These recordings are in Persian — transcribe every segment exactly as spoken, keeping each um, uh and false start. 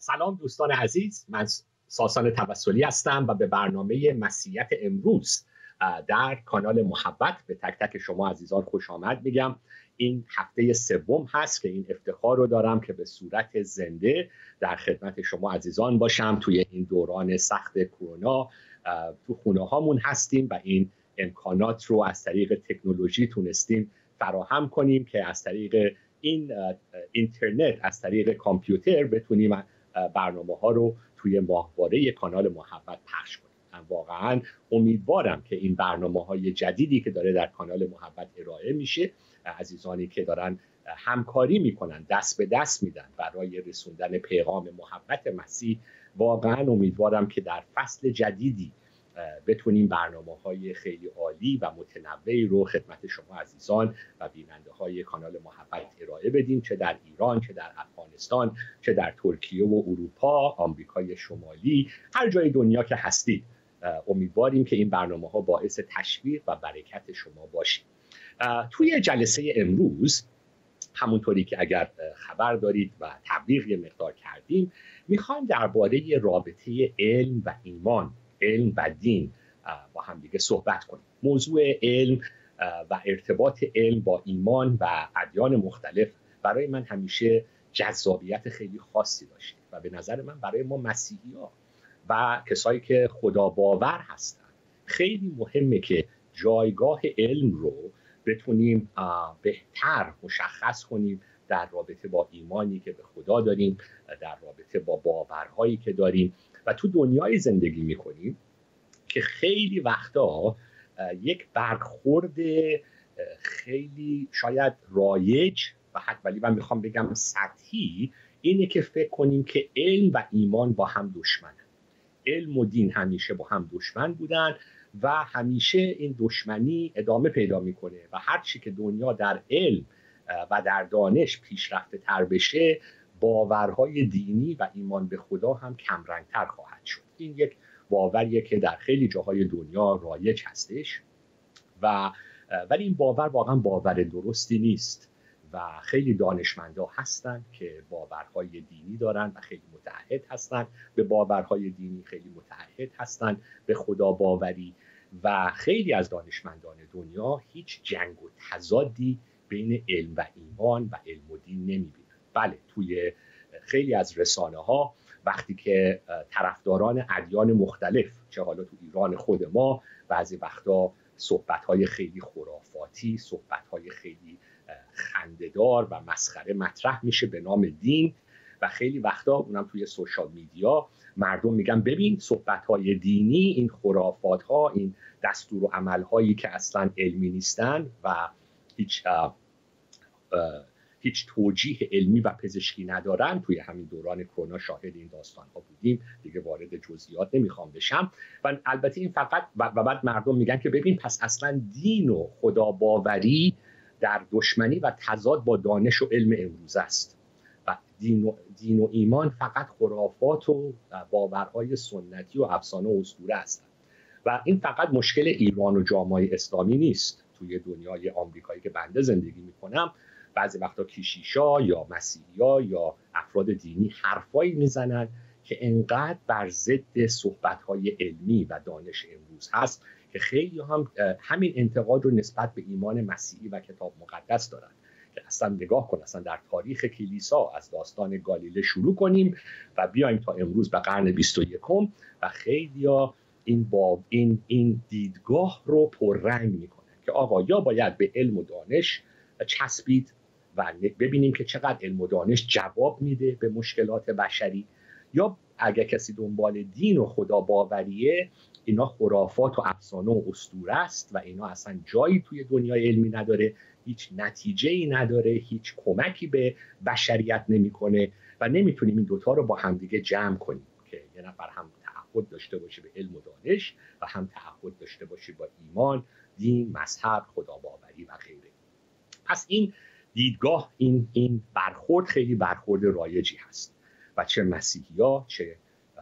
سلام دوستان عزیز، من ساسان توسلی هستم و به برنامه مسیحیت امروز در کانال محبت به تک تک شما عزیزان خوش آمد میگم. این هفته سوم هست که این افتخار رو دارم که به صورت زنده در خدمت شما عزیزان باشم. توی این دوران سخت کرونا تو خونه هامون هستیم و این امکانات رو از طریق تکنولوژی تونستیم فراهم کنیم که از طریق این اینترنت، از طریق کامپیوتر بتونیم برنامه ها رو توی ماهواره کانال محبت پخش کنیم. من واقعا امیدوارم که این برنامه های جدیدی که داره در کانال محبت ارائه میشه، عزیزانی که دارن همکاری میکنن، دست به دست میدن برای رسوندن پیغام محبت مسیح، واقعا امیدوارم که در فصل جدیدی بتونیم برنامه های خیلی عالی و متنوعی رو خدمت شما عزیزان و بیننده های کانال محبت ارائه بدیم، چه در ایران، چه در افغانستان، چه در ترکیه و اروپا، آمریکای شمالی، هر جای دنیا که هستید. امیدواریم که این برنامه ها باعث تشویق و برکت شما باشه. توی جلسه امروز، همونطوری که اگر خبر دارید و تبلیغ یه مقدار کردیم، میخوایم درباره رابطه علم و ایمان، علم و دین با هم دیگه صحبت کنیم. موضوع علم و ارتباط علم با ایمان و ادیان مختلف برای من همیشه جذابیت خیلی خاصی داشته و به نظر من برای ما مسیحی‌ها و کسایی که خدا باور هستن خیلی مهمه که جایگاه علم رو بتونیم بهتر مشخص کنیم در رابطه با ایمانی که به خدا داریم، در رابطه با باورهایی که داریم و تو دنیای زندگی میکنیم که خیلی وقتا یک برخورد خیلی شاید رایج و حتی ولی من میخوام بگم سطحی اینه که فکر کنیم که علم و ایمان با هم دشمنن. علم و دین همیشه با هم دشمن بودن و همیشه این دشمنی ادامه پیدا میکنه و هر چی که دنیا در علم و در دانش پیشرفته تر بشه، باورهای دینی و ایمان به خدا هم کمرنگتر خواهد شد. این یک باوریه که در خیلی جاهای دنیا رایج هستش و ولی این باور واقعا باور درستی نیست و خیلی دانشمندا هستن که باورهای دینی دارن و خیلی متعهد هستن به باورهای دینی، خیلی متعهد هستن به خدا باوری و خیلی از دانشمندان دنیا هیچ جنگ و تضادی بین علم و ایمان و علم و دین نمیبینن. بله، توی خیلی از رسانه ها وقتی که طرفداران ادیان مختلف، چه حالا تو ایران خود ما، بعضی وقتا صحبت‌های خیلی خرافاتی، صحبت‌های خیلی خنده‌دار و مسخره مطرح میشه به نام دین و خیلی وقتا اونم توی سوشال میدیا مردم میگن ببین صحبت‌های دینی، این خرافات‌ها، این دستور و عمل‌هایی که اصلاً علمی نیستن و هیچ اه اه هیچ توجیه علمی و پزشکی ندارن. توی همین دوران کرونا شاهد این داستان‌ها بودیم، دیگه وارد جزئیات نمیخوام بشم. و البته این فقط و بعد مردم میگن که ببین پس اصلا دین و خدا باوری در دشمنی و تضاد با دانش و علم امروز است و دین و, دین و ایمان فقط خرافات و باورهای سنتی و افسانه و اسطوره هستند. و این فقط مشکل ایران و جامعه اسلامی نیست. توی دنیای آمریکایی که بنده زندگی میکنم، بعضی وقتا کشیشا یا مسیحیا یا افراد دینی حرفایی میزنن که انقدر بر ضد صحبت‌های علمی و دانش امروز هست که خیلی هم همین انتقاد رو نسبت به ایمان مسیحی و کتاب مقدس دارن که اصلا نگاه کن، اصلا در تاریخ کلیسا از داستان گالیله شروع کنیم و بیایم تا امروز به قرن بیست و یکم و خیلیا این با این این دیدگاه رو پررنگ میکنن که آقا یا باید به علم و دانش چسبید و ببینیم که چقدر علم و دانش جواب میده به مشکلات بشری، یا اگه کسی دنبال دین و خدا باوریه، اینا خرافات و افسانه و اسطوره است و اینا اصلا جایی توی دنیای علمی نداره، هیچ نتیجه‌ای نداره، هیچ کمکی به بشریت نمیکنه و نمیتونیم این دوتا رو با همدیگه جمع کنیم که یه نفر هم تعهد داشته باشه به علم و دانش و هم تعهد داشته باشه با ایمان، دین، مذهب، خدا باوری و غیره. پس این دیدگاه، این این برخورد خیلی برخورد رایجی هست و چه مسیحی‌ها، چه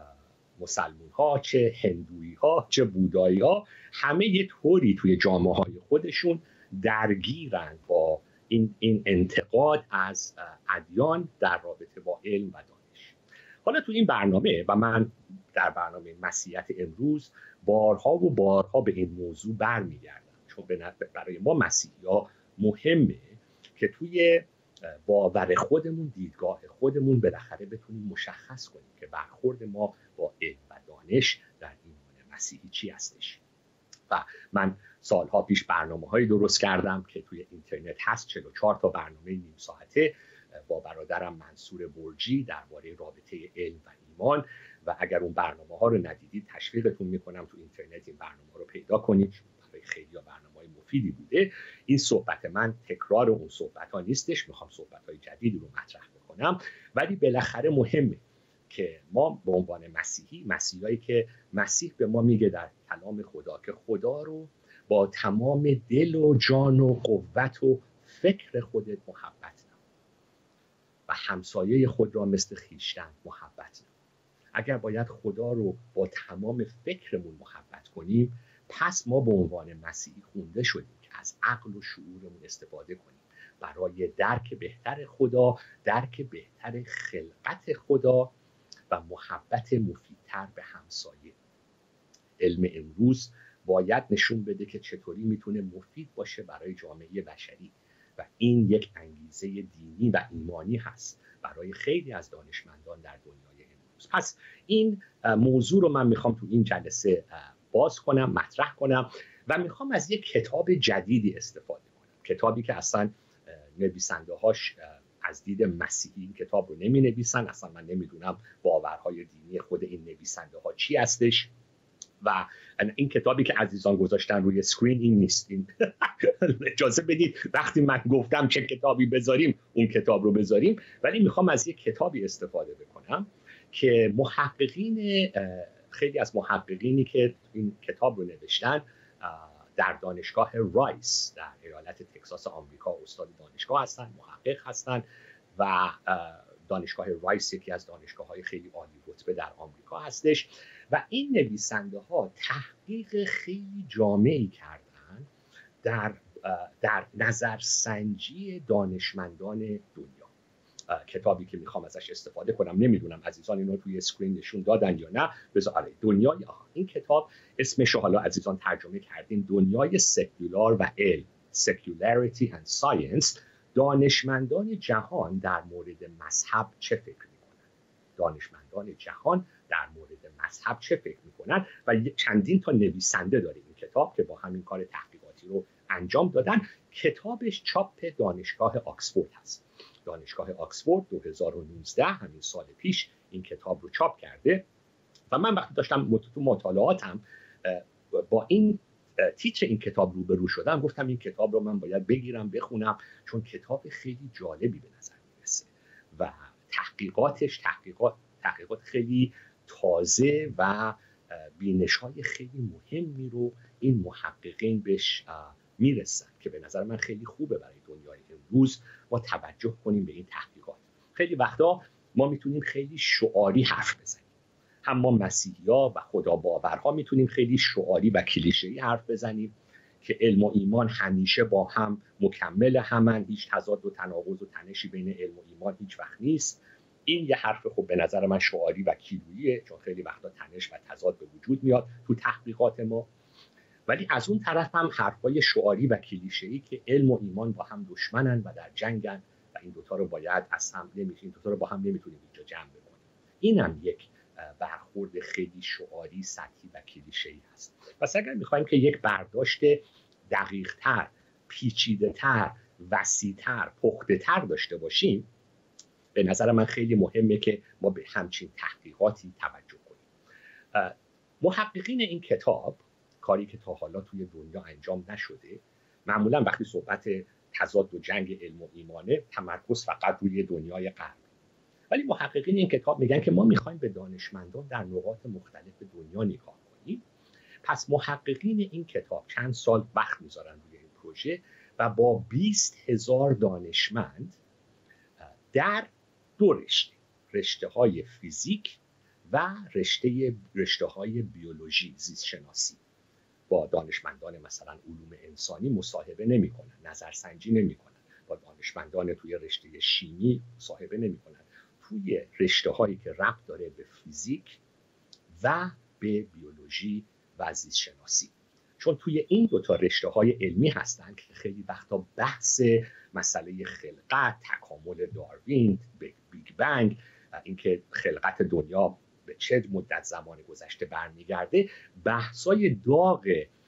مسلمان‌ها، چه هندویی‌ها، چه بودایی‌ها، همه یه طوری توی جامعه‌های خودشون درگیرن با این این انتقاد از ادیان در رابطه با علم و دانش. حالا تو این برنامه و من در برنامه مسیحیت امروز بارها و بارها به این موضوع برمیگردم، چون برای ما مسیحی‌ها مهمه که توی باور خودمون، دیدگاه خودمون بالاخره بتونیم مشخص کنیم که برخورد ما با علم و دانش در ایمان مسیحی چی هستش. و من سالها پیش برنامه‌هایی درست کردم که توی اینترنت هست، چهل و چهار تا برنامه نیم ساعته با برادرم منصور برجی درباره رابطه علم و ایمان، و اگر اون برنامه‌ها رو ندیدید تشویقتون میکنم تو اینترنت این برنامه‌ها رو پیدا کنید، برای خیلی برنامه‌های مفیدی بوده. این صحبت من تکرار اون صحبت‌ها نیستش، میخوام صحبت‌های جدیدی رو مطرح بکنم، ولی بالاخره مهمه که ما به عنوان مسیحی، مسیحایی که مسیح به ما میگه در کلام خدا که خدا رو با تمام دل و جان و قوت و فکر خودت محبت نما و همسایه خود را مثل خویشتن محبت نما. اگر باید خدا رو با تمام فکرمون محبت کنیم، پس ما به عنوان مسیحی خونده شدیم که از عقل و شعورمون استفاده کنیم برای درک بهتر خدا، درک بهتر خلقت خدا و محبت مفیدتر به همسایه. علم امروز باید نشون بده که چطوری میتونه مفید باشه برای جامعه بشری و این یک انگیزه دینی و ایمانی هست برای خیلی از دانشمندان در دنیای امروز. پس این موضوع رو من میخوام تو این جلسه باز کنم، مطرح کنم و میخوام از یک کتاب جدیدی استفاده کنم، کتابی که اصلا نویسنده هاش از دید مسیحی این کتاب رو نمی نویسن، اصلا من نمیدونم باورهای دینی خود این نویسنده ها چی هستش و این کتابی که عزیزان گذاشتن روی سکرین این نیست. این اجازه بدید وقتی من گفتم چه کتابی بذاریم اون کتاب رو بذاریم، ولی میخوام از یک کتابی استفاده بکنم که محققین، خیلی از محققینی که این کتاب رو نوشتن در دانشگاه رایس در ایالت تگزاس آمریکا استاد دانشگاه هستن، محقق هستن و دانشگاه رایس یکی از دانشگاه‌های خیلی عالی رتبه در آمریکا هستش و این نویسنده ها تحقیق خیلی جامعی کردن در در نظرسنجی دانشمندان دنیا. کتابی که میخوام ازش استفاده کنم، نمیدونم عزیزان اینو توی اسکرین نشون دادن یا نه، بذار دنیای آها. این کتاب اسمش رو حالا عزیزان ترجمه کردیم دنیای سکولار و علم، Secularity and Science. دانشمندان جهان در مورد مذهب چه فکر میکنن؟ دانشمندان جهان در مورد مذهب چه فکر میکنن؟ و چندین تا نویسنده داره این کتاب که با همین کار تحقیقاتی رو انجام دادن. کتابش چاپ دانشگاه آکسفورد هست. دانشگاه آکسفورد دو هزار و نوزده همین سال پیش این کتاب رو چاپ کرده و من وقتی داشتم تو مطالعاتم با این تیتر این کتاب روبرو شدم، گفتم این کتاب رو من باید بگیرم بخونم، چون کتاب خیلی جالبی به نظر میرسه و تحقیقاتش تحقیقات تحقیقات خیلی تازه و بینش‌های خیلی مهمی رو این محققین بهش میرسن که به نظر من خیلی خوبه برای دنیای امروز ما توجه کنیم به این تحقیقات. خیلی وقتا ما میتونیم خیلی شعاری حرف بزنیم، هم ما مسیحی‌ها و خدا باورها میتونیم خیلی شعاری و کلیشه‌ای حرف بزنیم که علم و ایمان همیشه با هم مکمل همن، هیچ تضاد و تناقض و تنشی بین علم و ایمان هیچ وقت نیست. این یه حرف خب به نظر من شعاری و کیلوییه، چون خیلی وقتا تنش و تضاد به وجود میاد تو تحقیقات ما. ولی از اون طرف هم حرفای شعاری و کلیشه‌ای که علم و ایمان با هم دشمنن و در جنگن و این دوتا رو باید از هم نمیشه، این دوتا رو با هم نمیتونیم اینجا جمع بکنیم. اینم یک برخورد خیلی شعاری، سطحی و کلیشه‌ای هست. پس اگر می‌خوایم که یک برداشت دقیق‌تر، پیچیده‌تر، وسیع‌تر، پخته‌تر داشته باشیم، به نظر من خیلی مهمه که ما به همچین تحقیقاتی توجه کنیم. محققین این کتاب، کاری که تا حالا توی دنیا انجام نشده، معمولا وقتی صحبت تضاد و جنگ علم و ایمانه تمرکز فقط روی دنیای غرب، ولی محققین این کتاب میگن که ما میخوایم به دانشمندان در نقاط مختلف دنیا نگاه کنیم. پس محققین این کتاب چند سال وقت میذارن روی این پروژه و با بیست هزار دانشمند در دو رشته، رشته های فیزیک و رشته رشته های بیولوژی، زیست شناسی، با دانشمندان مثلا علوم انسانی مصاحبه نمی‌کنن، نظرسنجی نمی‌کنن، با دانشمندان توی رشته شیمی مصاحبه نمی‌کنن، توی رشته هایی که ربط داره به فیزیک و به بیولوژی و زیست شناسی، چون توی این دوتا رشته های علمی هستن که خیلی وقتا بحث مسئله خلقت، تکامل داروین، بیگ بنگ، اینکه خلقت دنیا به چه مدت زمان گذشته برمیگرده، بحثای داغ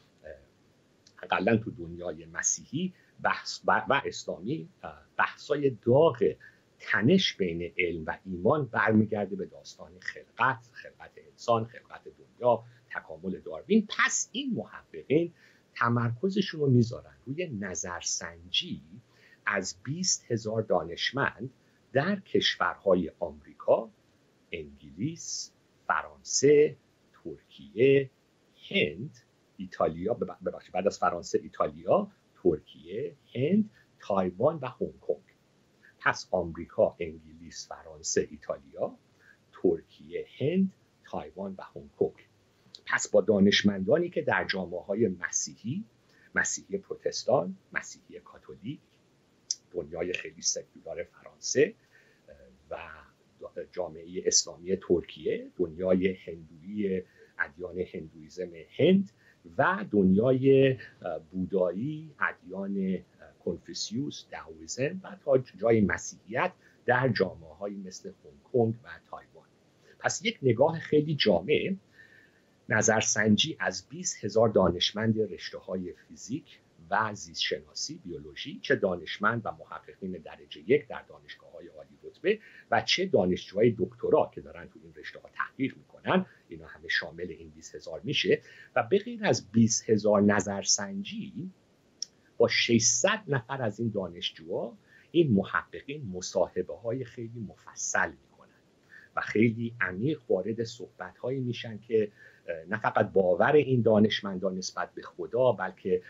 حداقل تو دنیای مسیحی بحث و اسلامی، بحثای داغ تنش بین علم و ایمان برمیگرده به داستان خلقت، خلقت انسان، خلقت دنیا، تکامل داروین. پس این محققین تمرکزشون رو میذارن روی نظرسنجی از بیست هزار دانشمند در کشورهای آمریکا، انگلیس، فرانسه، ترکیه، هند، ایتالیا، ببخشید بعد از فرانسه ایتالیا، ترکیه، هند، تایوان و هنگ کنگ. پس آمریکا، انگلیس، فرانسه، ایتالیا، ترکیه، هند، تایوان و هنگ کنگ. پس با دانشمندانی که در جامعه‌های مسیحی، مسیحی پروتستان، مسیحی کاتولیک، دنیای خیلی سکولار فرانسه و جامعه اسلامی ترکیه، دنیای هندویی، ادیان هندویزم هند و دنیای بودایی، ادیان کنفوسیوس، داویسم و تا جای مسیحیت در جامعه‌های مثل هنگ کنگ و تایوان. پس یک نگاه خیلی جامع، نظرسنجی از بیست هزار دانشمند رشته‌های فیزیک و زیست شناسی، بیولوژی، چه دانشمند و محققین درجه یک در دانشگاه‌های عالی رتبه و چه دانشجوهای دکترا که دارن تو این رشته‌ها تحقیق میکنن، اینا همه شامل این بیست هزار میشه. و به غیر از بیست هزار نظرسنجی با ششصد نفر از این دانشجوها، این محققین مصاحبه‌های خیلی مفصل میکنن و خیلی عمیق وارد صحبت‌هایی میشن که نه فقط باور این دانشمندان نسبت به خدا، بلکه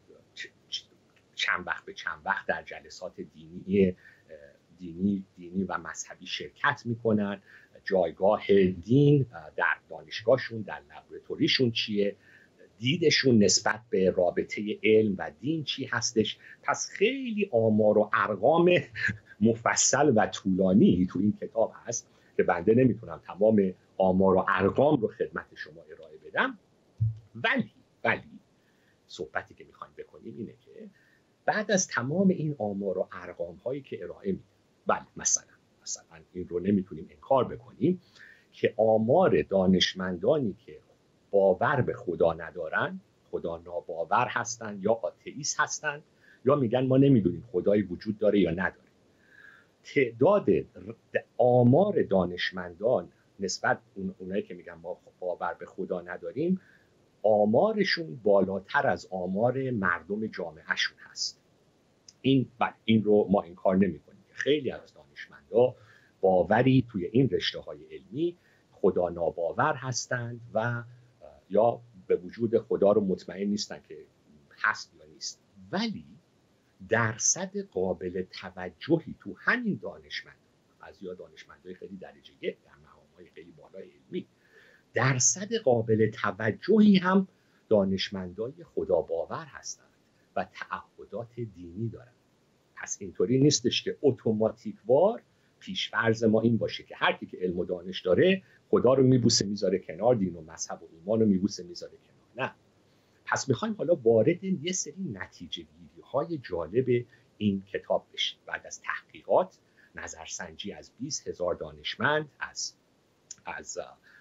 چند وقت به چند وقت در جلسات دینی دینی دینی و مذهبی شرکت میکنن. جایگاه دین در دانشگاهشون، در لابراتوریشون چیه، دیدشون نسبت به رابطه علم و دین چی هستش. پس خیلی آمار و ارقام مفصل و طولانی تو این کتاب هست که بنده نمیتونم تمام آمار و ارقام رو خدمت شما ارائه بدم، ولی ولی صحبتی که میخوایم بکنیم اینه که بعد از تمام این آمار و ارقام هایی که ارائه میدیم، بله مثلا مثلا این رو نمیتونیم انکار بکنیم که آمار دانشمندانی که باور به خدا ندارن، خدا ناباور هستن یا آتئیست هستن یا میگن ما نمیدونیم خدایی وجود داره یا نداره، تعداد آمار دانشمندان نسبت اون اونایی که میگن ما باور به خدا نداریم، آمارشون بالاتر از آمار مردم جامعهشون هست. این بله این رو ما انکار نمی‌کنیم که خیلی از دانشمندا باوری توی این رشته‌های علمی خدا ناباور هستند و یا به وجود خدا رو مطمئن نیستن که هست یا نیست، ولی درصد قابل توجهی تو همین دانشمند، از یا دانشمندای خیلی درجه یک در مقام‌های خیلی بالای علمی، درصد قابل توجهی هم دانشمندای خدا باور هستند و تعهدات دینی دارند. پس اینطوری نیستش که اتوماتیکوار پیش‌فرض ما این باشه که هر کی که علم و دانش داره خدا رو میبوسه میذاره کنار، دین و مذهب و ایمان رو میبوسه میذاره کنار. نه. پس میخوایم حالا وارد یه سری نتیجه گیری های جالب این کتاب بشیم. بعد از تحقیقات، نظرسنجی از بیست هزار دانشمند از از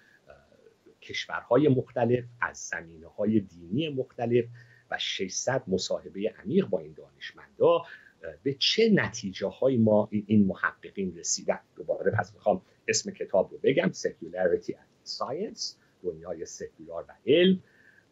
کشورهای مختلف، از زمینه‌های دینی مختلف و ششصد مصاحبه عمیق با این دانشمندا، به چه نتیجه های ما این محققین رسیدن. دوباره پس میخوام اسم کتاب رو بگم، Secularity and Science، دنیای سکولار و علم.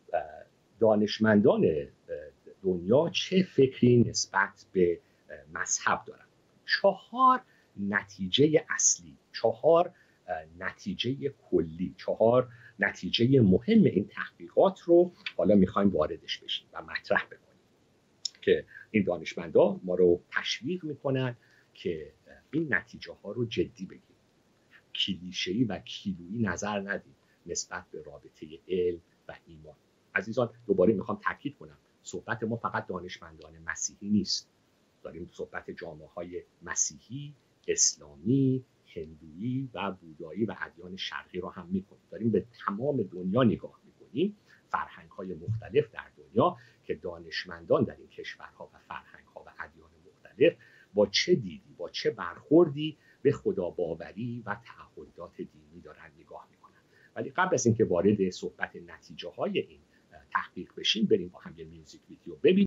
دانشمندان دنیا چه فکری نسبت به مذهب دارن. چهار نتیجه اصلی، چهار نتیجه کلی، چهار نتیجه مهم این تحقیقات رو حالا میخوایم واردش بشیم و مطرح بکنیم که این دانشمندا ما رو تشویق میکنن که این نتیجه ها رو جدی بگیریم، کلیشه‌ای و کیلویی نظر ندیم نسبت به رابطه علم و ایمان. عزیزان دوباره میخوام تاکید کنم، صحبت ما فقط دانشمندان مسیحی نیست، داریم صحبت جامعه های مسیحی، اسلامی، هندویی و بودایی و ادیان شرقی رو هم میکنیم. داریم به تمام دنیا نگاه میکنیم، فرهنگ‌های مختلف در دنیا که دانشمندان در این کشورها و فرهنگ‌ها و ادیان مختلف با چه دیدی، با چه برخوردی به خدا باوری و تعهدات دینی دارن نگاه میکنن. ولی قبل از اینکه وارد صحبت نتیجه های این تحقیق بشیم، بریم با هم یه میوزیک ویدیو ببینیم.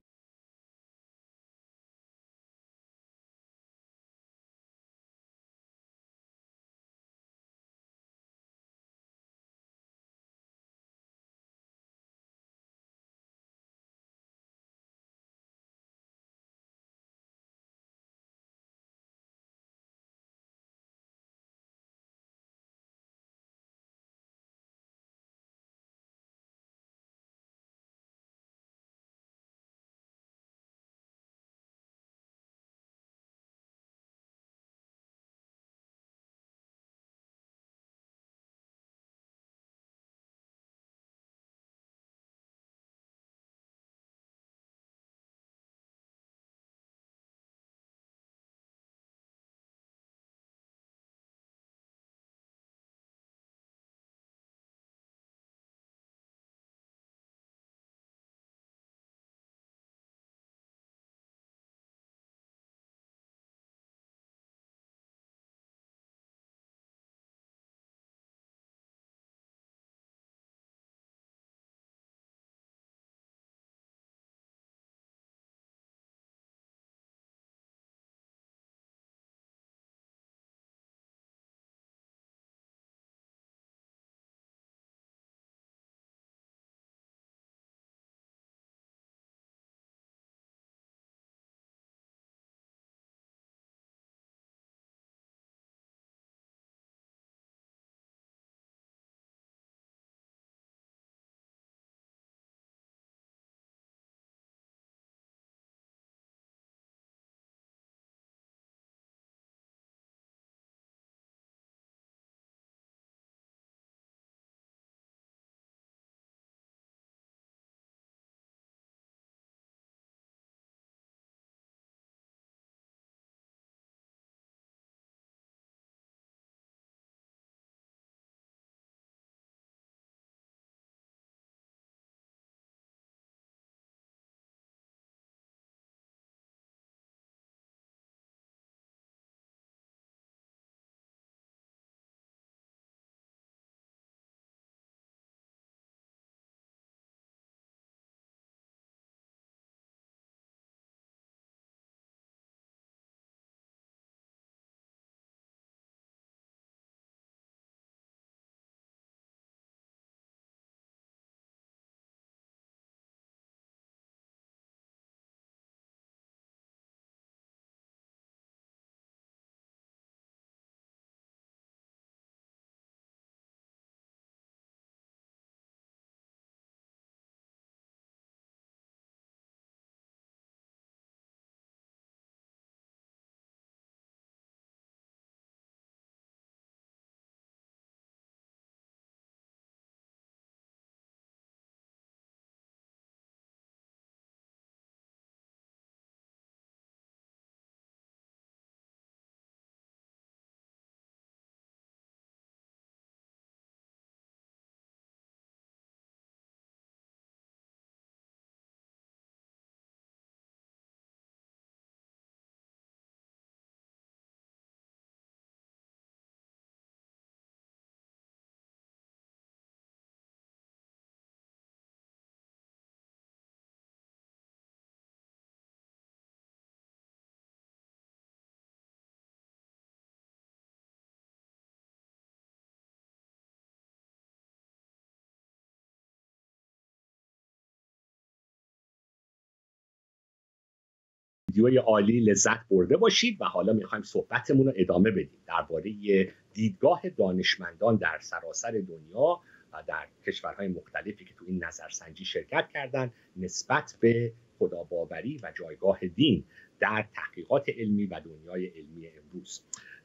ویدیوی عالی لذت برده باشید و حالا میخوایم صحبتمون رو ادامه بدیم درباره دیدگاه دانشمندان در سراسر دنیا و در کشورهای مختلفی که تو این نظرسنجی شرکت کردن نسبت به خداباوری و جایگاه دین در تحقیقات علمی و دنیای علمی امروز.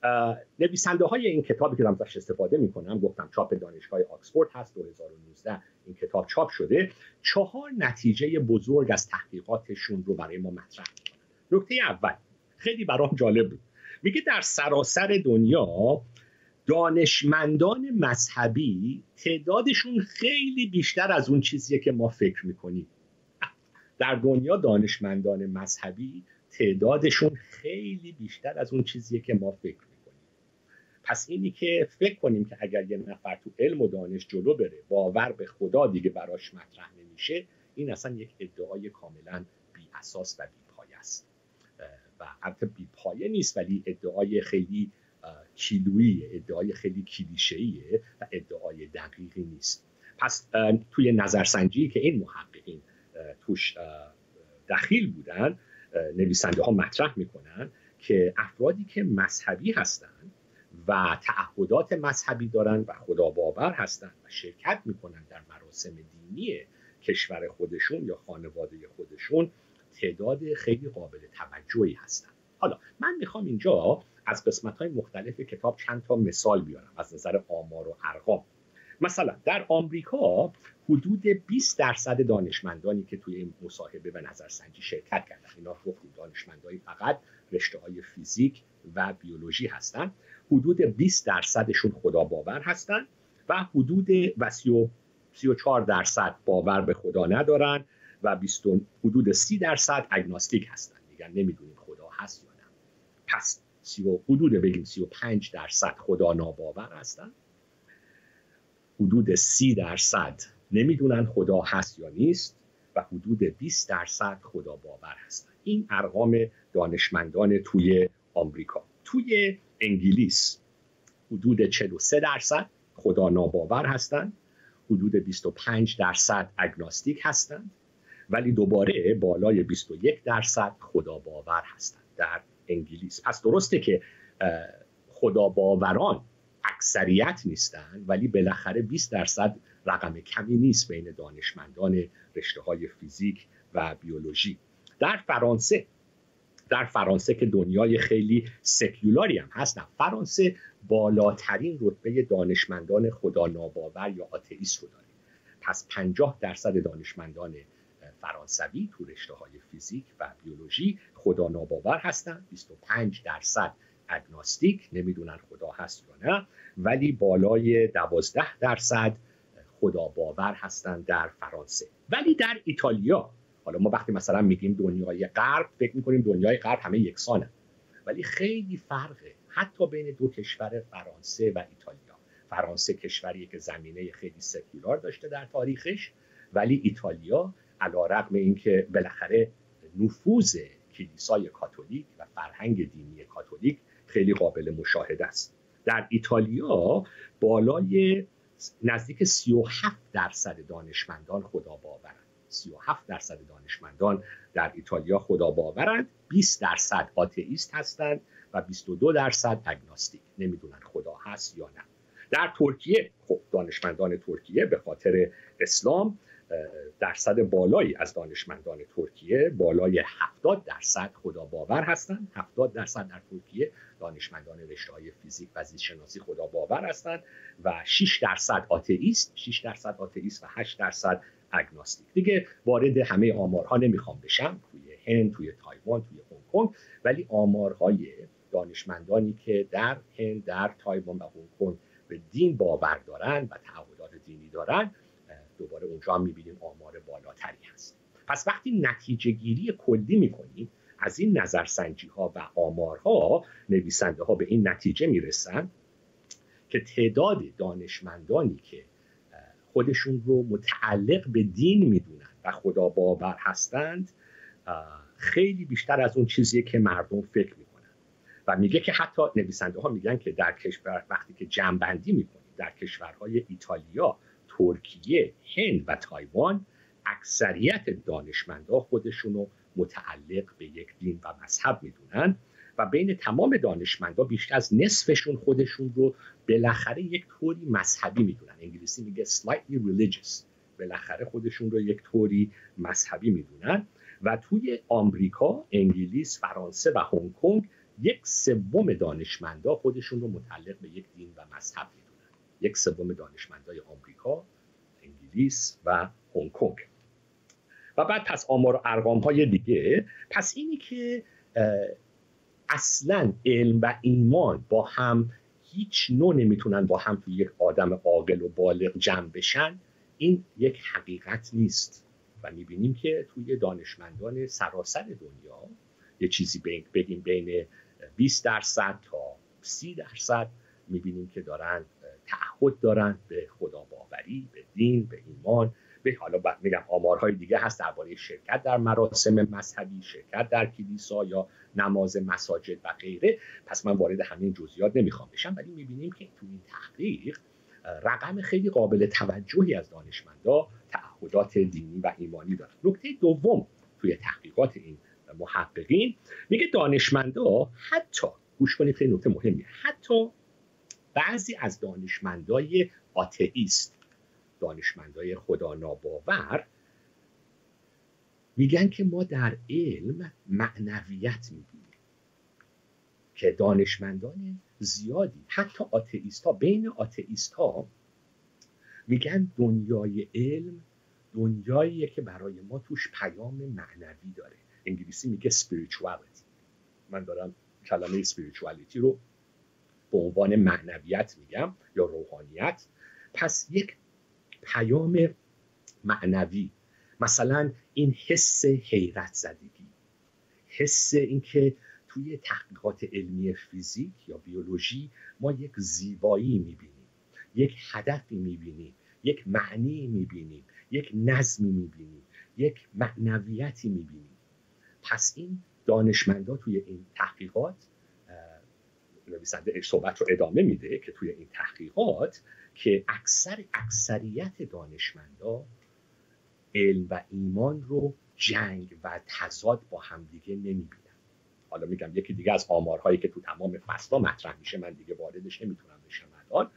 نویسنده های این کتابی که من ازش استفاده میکنم، گفتم چاپ دانشگاه آکسفورد هست، دو هزار و نوزده این کتاب چاپ شده، چهار نتیجه بزرگ از تحقیقاتشون رو برای ما مطرح میکنن. نکته اول خیلی برام جالب بود، میگه در سراسر دنیا دانشمندان مذهبی تعدادشون خیلی بیشتر از اون چیزیه که ما فکر میکنیم. در دنیا دانشمندان مذهبی تعدادشون خیلی بیشتر از اون چیزیه که ما فکر میکنیم. پس اینی که فکر کنیم که اگر یه نفر تو علم و دانش جلو بره، باور به خدا دیگه براش مطرح نمیشه، این اصلا یک ادعای کاملا بی اساس و بی پایه است. و البته بی پایه نیست، ولی ادعای خیلی کیلویی، ادعای خیلی کلیشه‌ایه و ادعای دقیقی نیست. پس توی نظرسنجی که این محققین توش دخیل بودن، نویسنده ها مطرح میکنن که افرادی که مذهبی هستن و تعهدات مذهبی دارن و خدا باور هستن و شرکت میکنن در مراسم دینی کشور خودشون یا خانواده خودشون، تعداد خیلی قابل توجهی هستن. حالا من میخوام اینجا از قسمت‌های مختلف کتاب چند تا مثال بیارم از نظر آمار و ارقام. مثلا در آمریکا حدود بیست درصد دانشمندانی که توی این مصاحبه و نظرسنجی شرکت کردن، اینا گفتیم دانشمندای فقط رشته‌های فیزیک و بیولوژی هستن، حدود بیست درصدشون خدا باور هستن و حدود و سی و چهار درصد باور به خدا ندارن و حدود سی درصد اگناستیک هستن، میگن نمیدونیم خدا هست یا نه. پس سی و حدود بگیم سی و پنج درصد خدا ناباور هستن، حدود سی درصد نمیدونن خدا هست یا نیست و حدود بیست درصد خدا باور هستن. این ارقام دانشمندان توی آمریکا. توی انگلیس حدود چهل و سه درصد خدا ناباور هستن، حدود بیست و پنج درصد اگناستیک هستند، ولی دوباره بالای بیست و یک درصد خدا باور هستند در انگلیس. پس درسته که خدا باوران اکثریت نیستن، ولی بالاخره بیست درصد رقم کمی نیست بین دانشمندان رشته‌های فیزیک و بیولوژی. در فرانسه در فرانسه که دنیای خیلی سکولاری هم هست، فرانسه بالاترین رتبه دانشمندان خدا ناباور یا آتئیست رو داره. پس پنجاه درصد دانشمندان فرانسوی تو رشته‌های فیزیک و بیولوژی خدا ناباور هستن، بیست و پنج درصد اگناستیک، نمیدونن خدا هست یا نه، ولی بالای دوازده درصد خدا باور هستن در فرانسه. ولی در ایتالیا، حالا ما وقتی مثلا میگیم دنیای غرب فکر میکنیم دنیای غرب همه یکسانه، ولی خیلی فرقه حتی بین دو کشور فرانسه و ایتالیا. فرانسه کشوریه که زمینه خیلی سکولار داشته در تاریخش، ولی ایتالیا علیرغم اینکه بالاخره نفوذ کلیسای کاتولیک و فرهنگ دینی کاتولیک خیلی قابل مشاهده است، در ایتالیا بالای نزدیک سی و هفت درصد دانشمندان خدا باورند. سی و هفت درصد دانشمندان در ایتالیا خدا باورند، بیست درصد آتئیست هستند و بیست و دو درصد اگناستیک، نمیدونن خدا هست یا نه. در ترکیه خب دانشمندان ترکیه به خاطر اسلام درصد بالایی از دانشمندان ترکیه، بالای هفتاد درصد خدا باور هستند. هفتاد درصد در ترکیه دانشمندان رشته‌های فیزیک و زیست شناسی خدا باور هستند و شش درصد آتئیست، شش درصد آتئیست و هشت درصد اگناستیک. دیگه وارد همه آمارها نمیخوام بشم، توی هند، توی تایوان، توی هنگ کنگ، ولی آمارهای دانشمندانی که در هند، در تایوان و هنگ کنگ به دین باور دارن و تعهدات دینی دارن، دوباره اونجا هم میبینیم آمار بالاتری هست. پس وقتی نتیجه گیری کلی میکنیم از این نظرسنجی ها و آمارها، نویسنده ها به این نتیجه میرسن که تعداد دانشمندانی که خودشون رو متعلق به دین میدونن و خدا باور هستند خیلی بیشتر از اون چیزیه که مردم فکر میکنن. و میگه که حتی نویسنده ها میگن که در کشور وقتی که جمع‌بندی میکنیم در کشورهای ایتالیا، ترکیه، هند و تایوان، اکثریت دانشمندا خودشونو متعلق به یک دین و مذهب میدونن و بین تمام دانشمندا بیشتر از نصفشون خودشون رو بالاخره یک طوری مذهبی میدونن. انگلیسی میگه slightly religious، بالاخره خودشون رو یک طوری مذهبی میدونن. و توی آمریکا، انگلیس، فرانسه و هنگ کنگ یک سوم دانشمندا خودشون رو متعلق به یک دین و مذهب میدونن. یک سوم دانشمندای آمریکا، انگلیس و هنگ کنگ. و بعد پس آمار و ارقام های دیگه، پس اینی که اصلا علم و ایمان با هم هیچ نوع نمیتونن با هم توی یک آدم عاقل و بالغ جمع بشن، این یک حقیقت نیست. و میبینیم که توی دانشمندان سراسر دنیا یه چیزی بگیم بین بیست درصد تا سی درصد میبینیم که دارن تعهد دارن به خدا باوری، به دین، به ایمان، به حالا میگم آمارهای دیگه هست درباره شرکت در مراسم مذهبی، شرکت در کلیسا یا نماز مساجد و غیره. پس من وارد همین جزئیات نمیخوام بشم، ولی میبینیم که تو این تحقیق رقم خیلی قابل توجهی از دانشمندا تعهدات دینی و ایمانی دارن. نکته دوم توی تحقیقات این محققین میگه دانشمندا حتی، گوش کنید خیلی نکته مهمیه، حتی بعضی از دانشمندای آتئیست، دانشمندای خدا ناباور، میگن که ما در علم معنویت میبینیم. که دانشمندان زیادی حتی آتئیست ها، بین آتئیست ها میگن دنیای علم دنیاییه که برای ما توش پیام معنوی داره. انگلیسی میگه spirituality. من دارم کلمه spirituality رو به عنوان معنویت میگم یا روحانیت. پس یک پیام معنوی، مثلا این حس حیرت زدگی، حس این که توی تحقیقات علمی فیزیک یا بیولوژی ما یک زیبایی میبینیم، یک هدفی میبینیم، یک معنی میبینیم، یک نظمی میبینیم، یک معنویتی میبینیم. پس این دانشمندا توی این تحقیقات، نویسنده صحبت رو ادامه میده که توی این تحقیقات که اکثر اکثریت دانشمندا علم و ایمان رو جنگ و تضاد با همدیگه نمیبینن. حالا میگم یکی دیگه از آمارهایی که تو تمام فصلا مطرح میشه، من دیگه واردش نمیتونم بشم الان،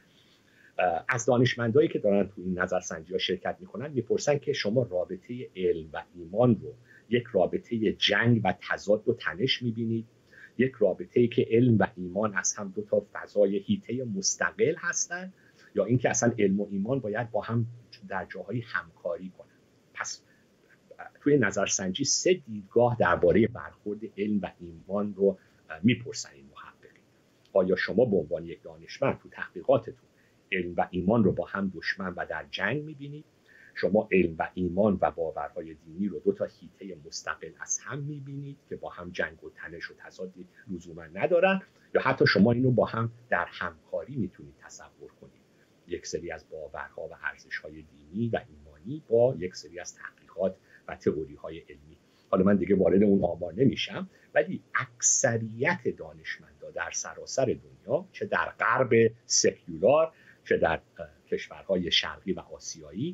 از دانشمندایی که دارن تو این نظرسنجی‌ها شرکت میکنن میپرسن که شما رابطه علم و ایمان رو یک رابطه جنگ و تضاد و تنش میبینید، یک رابطه‌ای که علم و ایمان از هم دو تا فضای هیته مستقل هستن، یا اینکه اصلا علم و ایمان باید با هم در جاهای همکاری کنن؟ پس توی نظرسنجی سه دیدگاه درباره برخورد علم و ایمان رو میپرسن این محققین. آیا شما به عنوان یک دانشمند تو تحقیقاتتون علم و ایمان رو با هم دشمن و در جنگ میبینید؟ شما علم و ایمان و باورهای دینی رو دو تا حیطه مستقل از هم میبینید که با هم جنگ و تنش و تضادی لزوما ندارن؟ یا حتی شما اینو با هم در همکاری میتونید تصور کنید، یک سری از باورها و ارزش‌های دینی و ایمانی با یک سری از تحقیقات و تئوری‌های علمی؟ حالا من دیگه وارد اون آمار نمیشم، ولی اکثریت دانشمندا در سراسر دنیا، چه در غرب سکولار چه در کشورهای شرقی و آسیایی،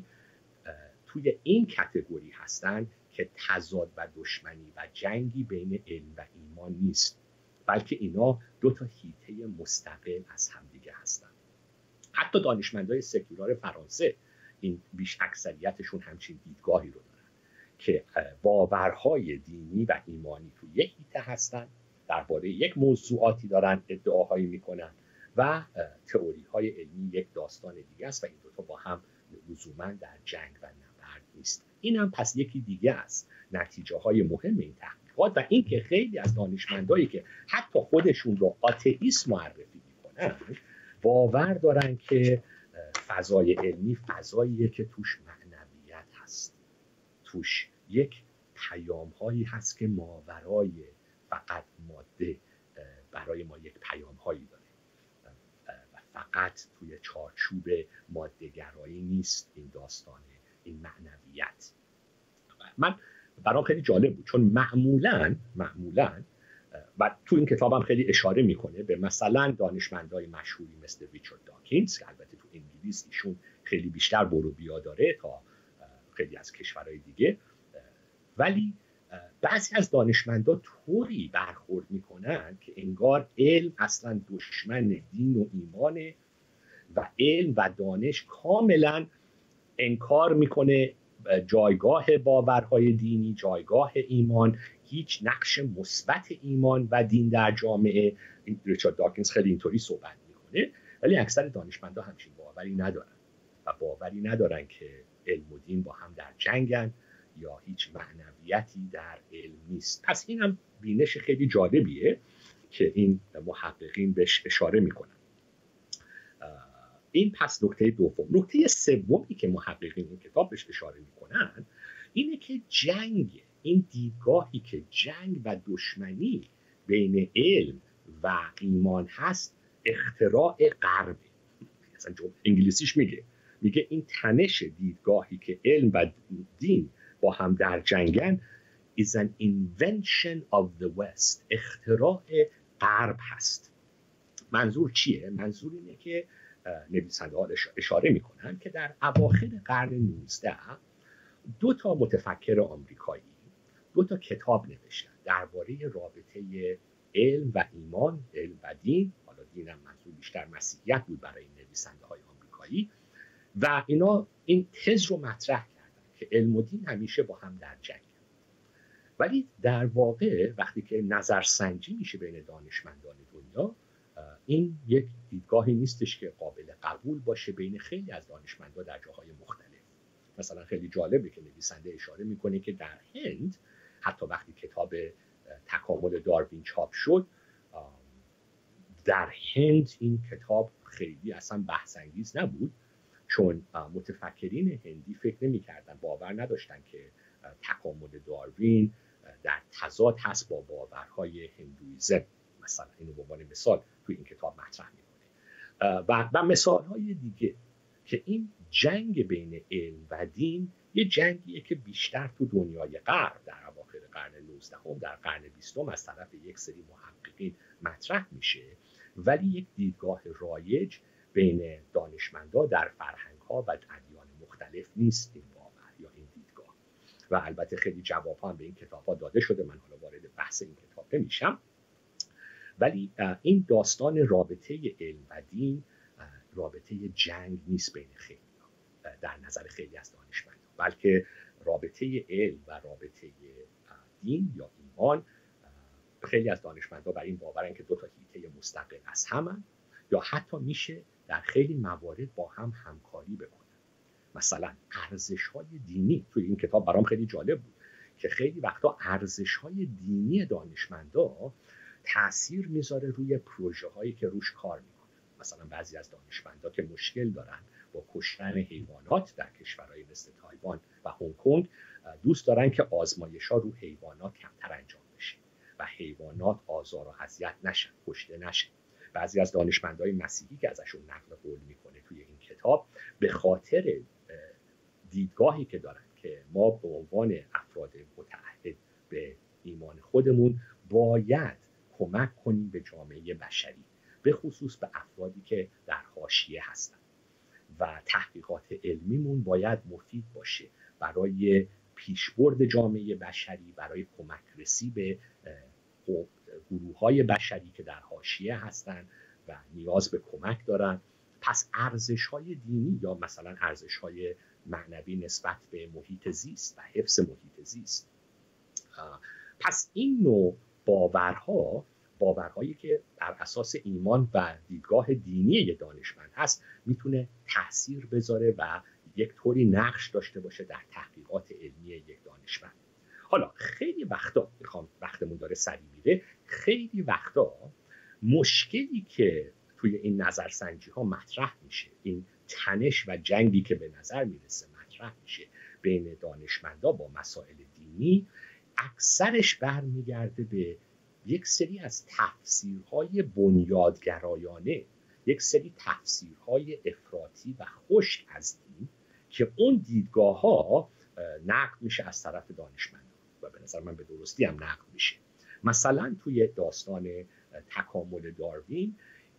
توی این کاتگوری هستن که تضاد و دشمنی و جنگی بین علم و ایمان نیست، بلکه اینا دو تا حیطه مستقل از همدیگه هستن. حتی دانشمندای سکولار فرانسه، این بیش اکثریتشون همچین دیدگاهی رو دارن که باورهای دینی و ایمانی توی یک حیطه هستن، درباره یک موضوعاتی دارن ادعاهایی میکنن و تئوری‌های علمی یک داستان دیگه است و این دوتا با هم لزوما در جنگ و نبرد نیست. این هم پس یکی دیگه است نتیجه های مهم این تحقیقات، و این که خیلی از دانشمندایی که حتی خودشون رو آتئیست معرفی میکنن باور دارن که فضای علمی فضاییه که توش معنویت هست، توش یک پیام هایی هست که ماورای فقط ماده برای ما یک پیام هایی داره و فقط توی چارچوب ماده‌گرایی نیست این داستانه، این معنویت. من برام خیلی جالب بود چون معمولاً معمولاً و تو این کتابم خیلی اشاره میکنه به مثلا دانشمندای مشهوری مثل ریچارد داکینز که البته تو انگلیس ایشون خیلی بیشتر برو بیا داره تا خیلی از کشورهای دیگه، ولی بعضی از دانشمندا طوری برخورد میکنن که انگار علم اصلا دشمن دین و ایمانه و علم و دانش کاملا انکار میکنه جایگاه باورهای دینی، جایگاه ایمان، هیچ نقش مثبت ایمان و دین در جامعه. ریچارد داکینز خیلی اینطوری صحبت میکنه، ولی اکثر دانشمندا همچین باوری ندارن و باوری ندارن که علم و دین با هم در جنگن یا هیچ معنویتی در علم نیست. پس این هم بینش خیلی جالبیه که این محققین بهش اشاره میکنن. این پس نکته دوم. نکته سومی که محققین این کتاب بهش اشاره میکنن اینه که جنگ، این دیدگاهی که جنگ و دشمنی بین علم و ایمان هست، اختراع غربه. مثلا انگلیسیش میگه میگه این تنش دیدگاهی که علم و دین با هم در جنگن is an invention of the West. اختراع غرب هست. منظور چیه؟ منظور اینه که نویسنده ها اشاره میکنن که در اواخر قرن نوزده دو تا متفکر آمریکایی دو تا کتاب نوشتن درباره رابطه علم و ایمان، علم و دین. حالا دینم منظور بیشتر مسیحیت بود برای این نویسنده های آمریکایی، و اینا این تز رو مطرح کردن که علم و دین همیشه با هم در جنگ. ولی در واقع وقتی که نظرسنجی میشه بین دانشمندان دنیا، این یک دیدگاهی نیستش که قابل قبول باشه بین خیلی از دانشمندان در جاهای مختلف. مثلا خیلی جالبه که نویسنده اشاره میکنه که در هند حتی وقتی کتاب تکامل داروین چاپ شد، در هند این کتاب خیلی اصلا بحث انگیز نبود، چون متفکرین هندی فکر نمی‌کردن، باور نداشتن که تکامل داروین در تضاد هست با باورهای هندویزم. مثلا اینو به عنوان مثال توی این کتاب مطرح می‌کنه و و مثال‌های دیگه که این جنگ بین علم و دین یه جنگیه که بیشتر تو دنیای غرب در اواخر قرن نوزدهم در قرن بیستم از طرف یک سری محققین مطرح میشه، ولی یک دیدگاه رایج بین دانشمندا در فرهنگ‌ها و ادیان مختلف نیست این باور یا این دیدگاه. و البته خیلی جواب‌ها هم به این کتاب‌ها داده شده، من حالا وارد بحث این کتاب نمیشم، ولی این داستان رابطه علم و دین رابطه جنگ نیست بین خیلی در نظر خیلی از دانشمندان، بلکه رابطه علم و رابطه دین یا ایمان، خیلی از دانشمندان بر این باورن که دو تا حیطه مستقل از همن، یا حتی میشه در خیلی موارد با هم همکاری بکنن. مثلا ارزش‌های دینی، توی این کتاب برام خیلی جالب بود که خیلی وقتا ارزش‌های دینی دانشمندا تأثیر میذاره روی پروژه هایی که روش کار میکنن. مثلا بعضی از دانشمندا که مشکل دارن با کشتن حیوانات در کشورهای مثل تایوان و هنگ کنگ، دوست دارن که آزمایش‌ها رو حیوانات کمتر انجام بشه و حیوانات آزار و اذیت نشن، کشته نشن. بعضی از دانشمندای مسیحی که ازشون نقل قول میکنه توی این کتاب، به خاطر دیدگاهی که دارن که ما به عنوان افراد متعهد به ایمان خودمون باید کمک کنیم به جامعه بشری، به خصوص به افرادی که در حاشیه هستن، و تحقیقات علمیمون باید مفید باشه برای پیشبرد جامعه بشری، برای کمک رسی به گروه‌های بشری که در حاشیه هستن و نیاز به کمک دارن. پس ارزش‌های دینی یا مثلا ارزش‌های معنوی نسبت به محیط زیست و حفظ محیط زیست، پس این نوع باورها باورهایی که بر اساس ایمان و دیدگاه دینی یک دانشمند هست میتونه تأثیر بذاره و یک طوری نقش داشته باشه در تحقیقات علمی یک دانشمند. حالا خیلی وقتا، میخوام وقتمون داره سری میره، خیلی وقتا مشکلی که توی این نظرسنجی ها مطرح میشه، این تنش و جنگی که به نظر میرسه مطرح میشه بین دانشمندا با مسائل دینی، اکثرش برمیگرده به یک سری از تفسیرهای بنیادگرایانه، یک سری تفسیرهای افراطی و خشک از دین که اون دیدگاه ها نقد میشه از طرف دانشمندان و به نظر من به درستی هم نقد میشه. مثلا توی داستان تکامل داروین،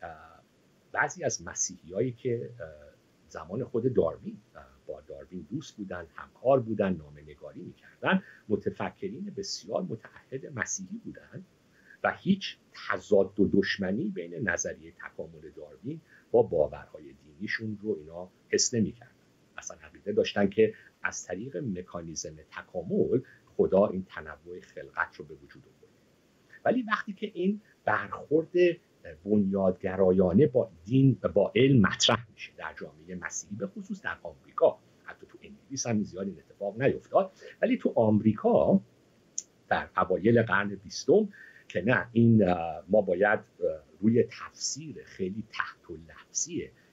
بعضی از مسیحیایی که زمان خود داروین با داروین دوست بودن، همکار بودن، نامه‌نگاری میکردن، متفکرین بسیار متعهد مسیحی بودن و هیچ تضاد و دشمنی بین نظریه تکامل داروین با باورهای دینیشون رو اینا حس نمی‌کردن. اصلا عقیده داشتن که از طریق مکانیزم تکامل خدا این تنوع خلقت رو به وجود آورده. ولی وقتی که این برخورد بنیادگرایانه با دین با علم مطرح میشه در جامعه مسیحی، به خصوص در آمریکا، حتی تو انگلیس هم زیاد این اتفاق نیفتاد، ولی تو آمریکا در اوایل قرن بیستم که نه، این ما باید روی تفسیر خیلی تحت اللفظی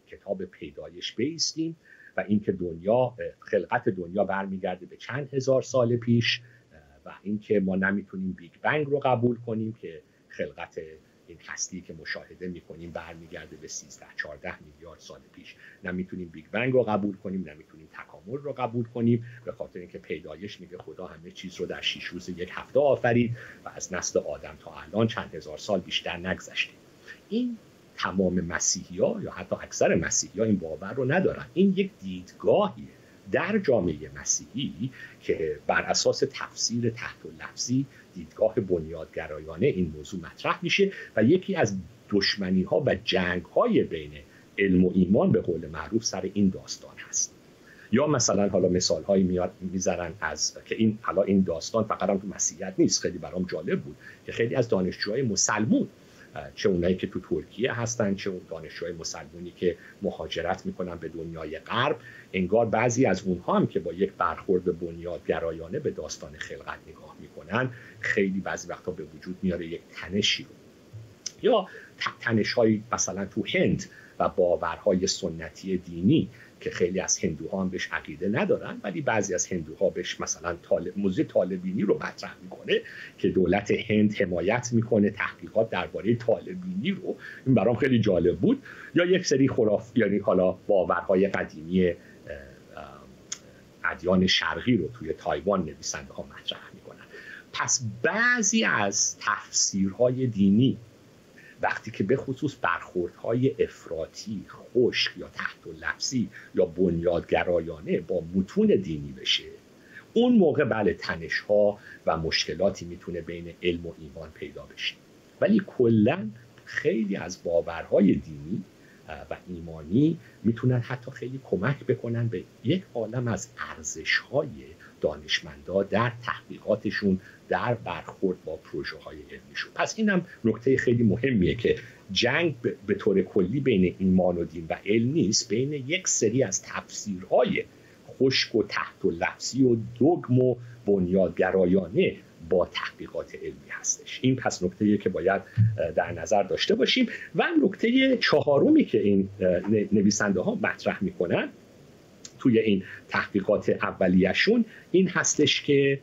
کتاب پیدایش بایستیم و اینکه دنیا خلقت دنیا برمیگرده به چند هزار سال پیش و اینکه ما نمیتونیم بیگ بنگ رو قبول کنیم که خلقت این هستی که مشاهده میکنیم برمیگرده به سیزده چهارده میلیارد سال پیش. نمیتونیم بیگ بنگ رو قبول کنیم، نمیتونیم تکامل رو قبول کنیم، به خاطر اینکه پیدایش میگه خدا همه چیز رو در شش روز یک هفته آفرید و از نسل آدم تا الان چند هزار سال بیشتر نگذشته. این تمام مسیحی‌ها یا حتی اکثر مسیحی‌ها این باور رو ندارن. این یک دیدگاهیه در جامعه مسیحی که بر اساس تفسیر تحت لفظی، دیدگاه بنیادگرایانه این موضوع مطرح میشه و یکی از دشمنی‌ها و جنگ‌های بین علم و ایمان به قول معروف سر این داستان هست. یا مثلا حالا مثال‌هایی میذارن از که این حالا این داستان فقط هم تو مسیحیت نیست، خیلی برام جالب بود که خیلی از دانشجوهای مسلمون، چه اونایی که تو ترکیه هستن چه اون دانشجوهای مسلمونی که مهاجرت میکنن به دنیای غرب، انگار بعضی از اونها هم که با یک برخورد بنیادگرایانه به داستان خلقت نگاه میکنن، خیلی بعضی وقتا به وجود میاره یک تنشی رو. یا تنش‌های مثلا تو هند و باورهای سنتی دینی که خیلی از هندوها هم بهش عقیده ندارن، ولی بعضی از هندوها بهش مثلا طالب موضوع طالبینی رو مطرح میکنه که دولت هند حمایت میکنه تحقیقات درباره طالبینی رو. این برام خیلی جالب بود. یا یک سری خراف یعنی حالا باورهای قدیمی ادیان شرقی رو توی تایوان نویسنده ها مطرح میکنن. پس بعضی از تفسیرهای دینی وقتی که به خصوص برخوردهای افراطی، خشک یا تحت لفظی یا بنیادگرایانه با متون دینی بشه، اون موقع بله تنش‌ها و مشکلاتی میتونه بین علم و ایمان پیدا بشه. ولی کلاً خیلی از باورهای دینی و ایمانی میتونن حتی خیلی کمک بکنن به یک عالم از ارزش‌های دانشمندا در تحقیقاتشون، در برخورد با پروژه‌های علمیشون. پس اینم نکته خیلی مهمیه که جنگ به طور کلی بین ایمان و دین و علم نیست، بین یک سری از تفسیرهای خشک و تحت و لفظی و دگم و بنیادگرایانه با تحقیقات علمی هستش. این پس نکته‌ایه که باید در نظر داشته باشیم. و نکته چهارمی که این نویسنده ها مطرح میکنن توی این تحقیقات اولیه‌شون این هستش که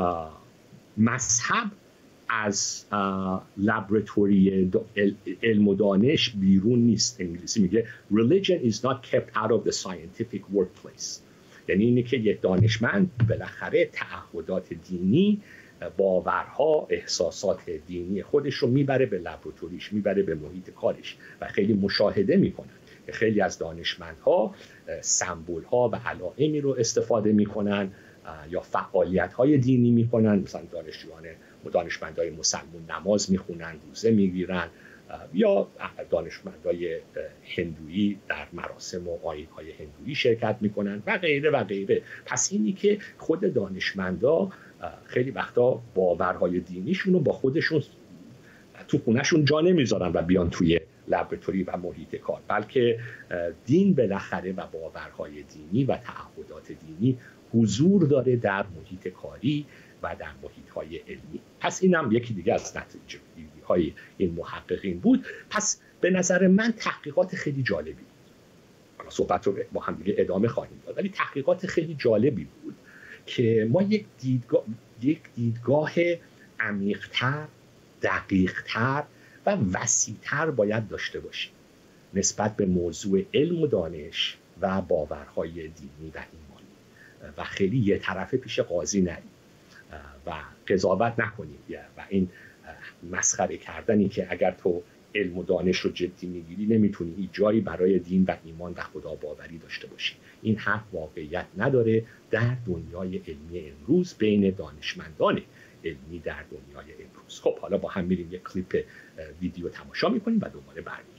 مذهب از لابراتوری علم و دانش بیرون نیست. انگلیسی میگه religion is not kept out of the scientific workplace. یعنی اینه که یک دانشمند بالاخره تعهدات دینی، باورها، احساسات دینی خودش رو میبره به لابراتوریش، میبره به محیط کارش و خیلی مشاهده میکنن که خیلی از دانشمندها سمبول‌ها و علائمی رو استفاده میکنن یا فعالیت‌های دینی میکنن. مثلا دانشجویان و دانشمندای مسلمان نماز میخونن، روزه میگیرن، یا دانشمندای هندویی در مراسم و آیین‌های هندویی شرکت میکنن و غیره و غیره. پس اینی که خود دانشمندا خیلی وقتا باورهای دینیشون رو با خودشون تو خونهشون جا نمیذارن و بیان توی لابراتوری و محیط کار، بلکه دین بالاخره و باورهای دینی و تعهدات دینی حضور داره در محیط کاری و در محیط‌های علمی. پس اینم یکی دیگه از نتیجه های این محققین بود. پس به نظر من تحقیقات خیلی جالبی بود. حالا صحبت رو با هم دیگه ادامه خواهیم داد، ولی تحقیقات خیلی جالبی بود که ما یک دیدگاه یک دیدگاه عمیق‌تر، دقیق‌تر و وسیع‌تر باید داشته باشیم نسبت به موضوع علم و دانش و باورهای دینی و ایمانی و خیلی یه طرفه پیش قاضی نریم و قضاوت نکنیم و این مسخره کردنی که اگر تو علم و دانش رو جدی میگیری نمیتونی هیچ جایی برای دین و ایمان و خدا باوری داشته باشی. این حرف واقعیت نداره در دنیای علمی امروز بین دانشمندان علمی در دنیای امروز. خب حالا با هم میریم یک کلیپ ویدیو تماشا میکنیم و دوباره برمیگردیم.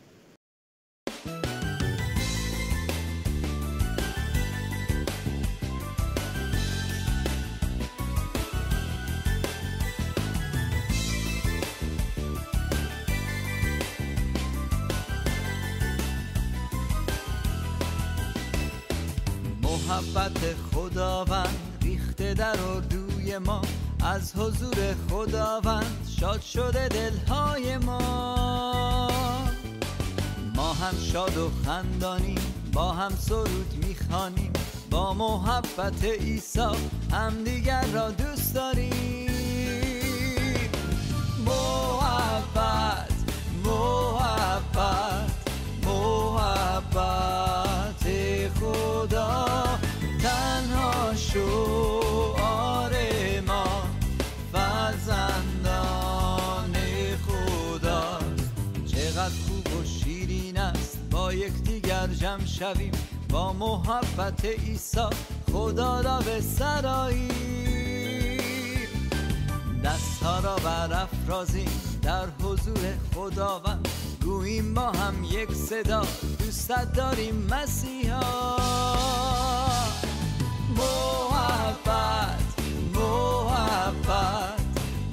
محبت خداوند ریخته در اردوی ما، از حضور خداوند شاد شده دلهای ما. ما هم شاد و خندانیم، با هم سرود میخوانیم، با محبت عیسی همدیگر را دوست داریم. محبت محبت محبت خدا تنها شعار ما، فرزندان خدا. چقدر خوب و شیرین است با یکدیگر جمع شویم، با محبت عیسی خدا را به سراییم. دستها را برافرازیم در حضور خداوند، گوییم با هم یک صدا دوستت داریم مسیحا. محبت محبت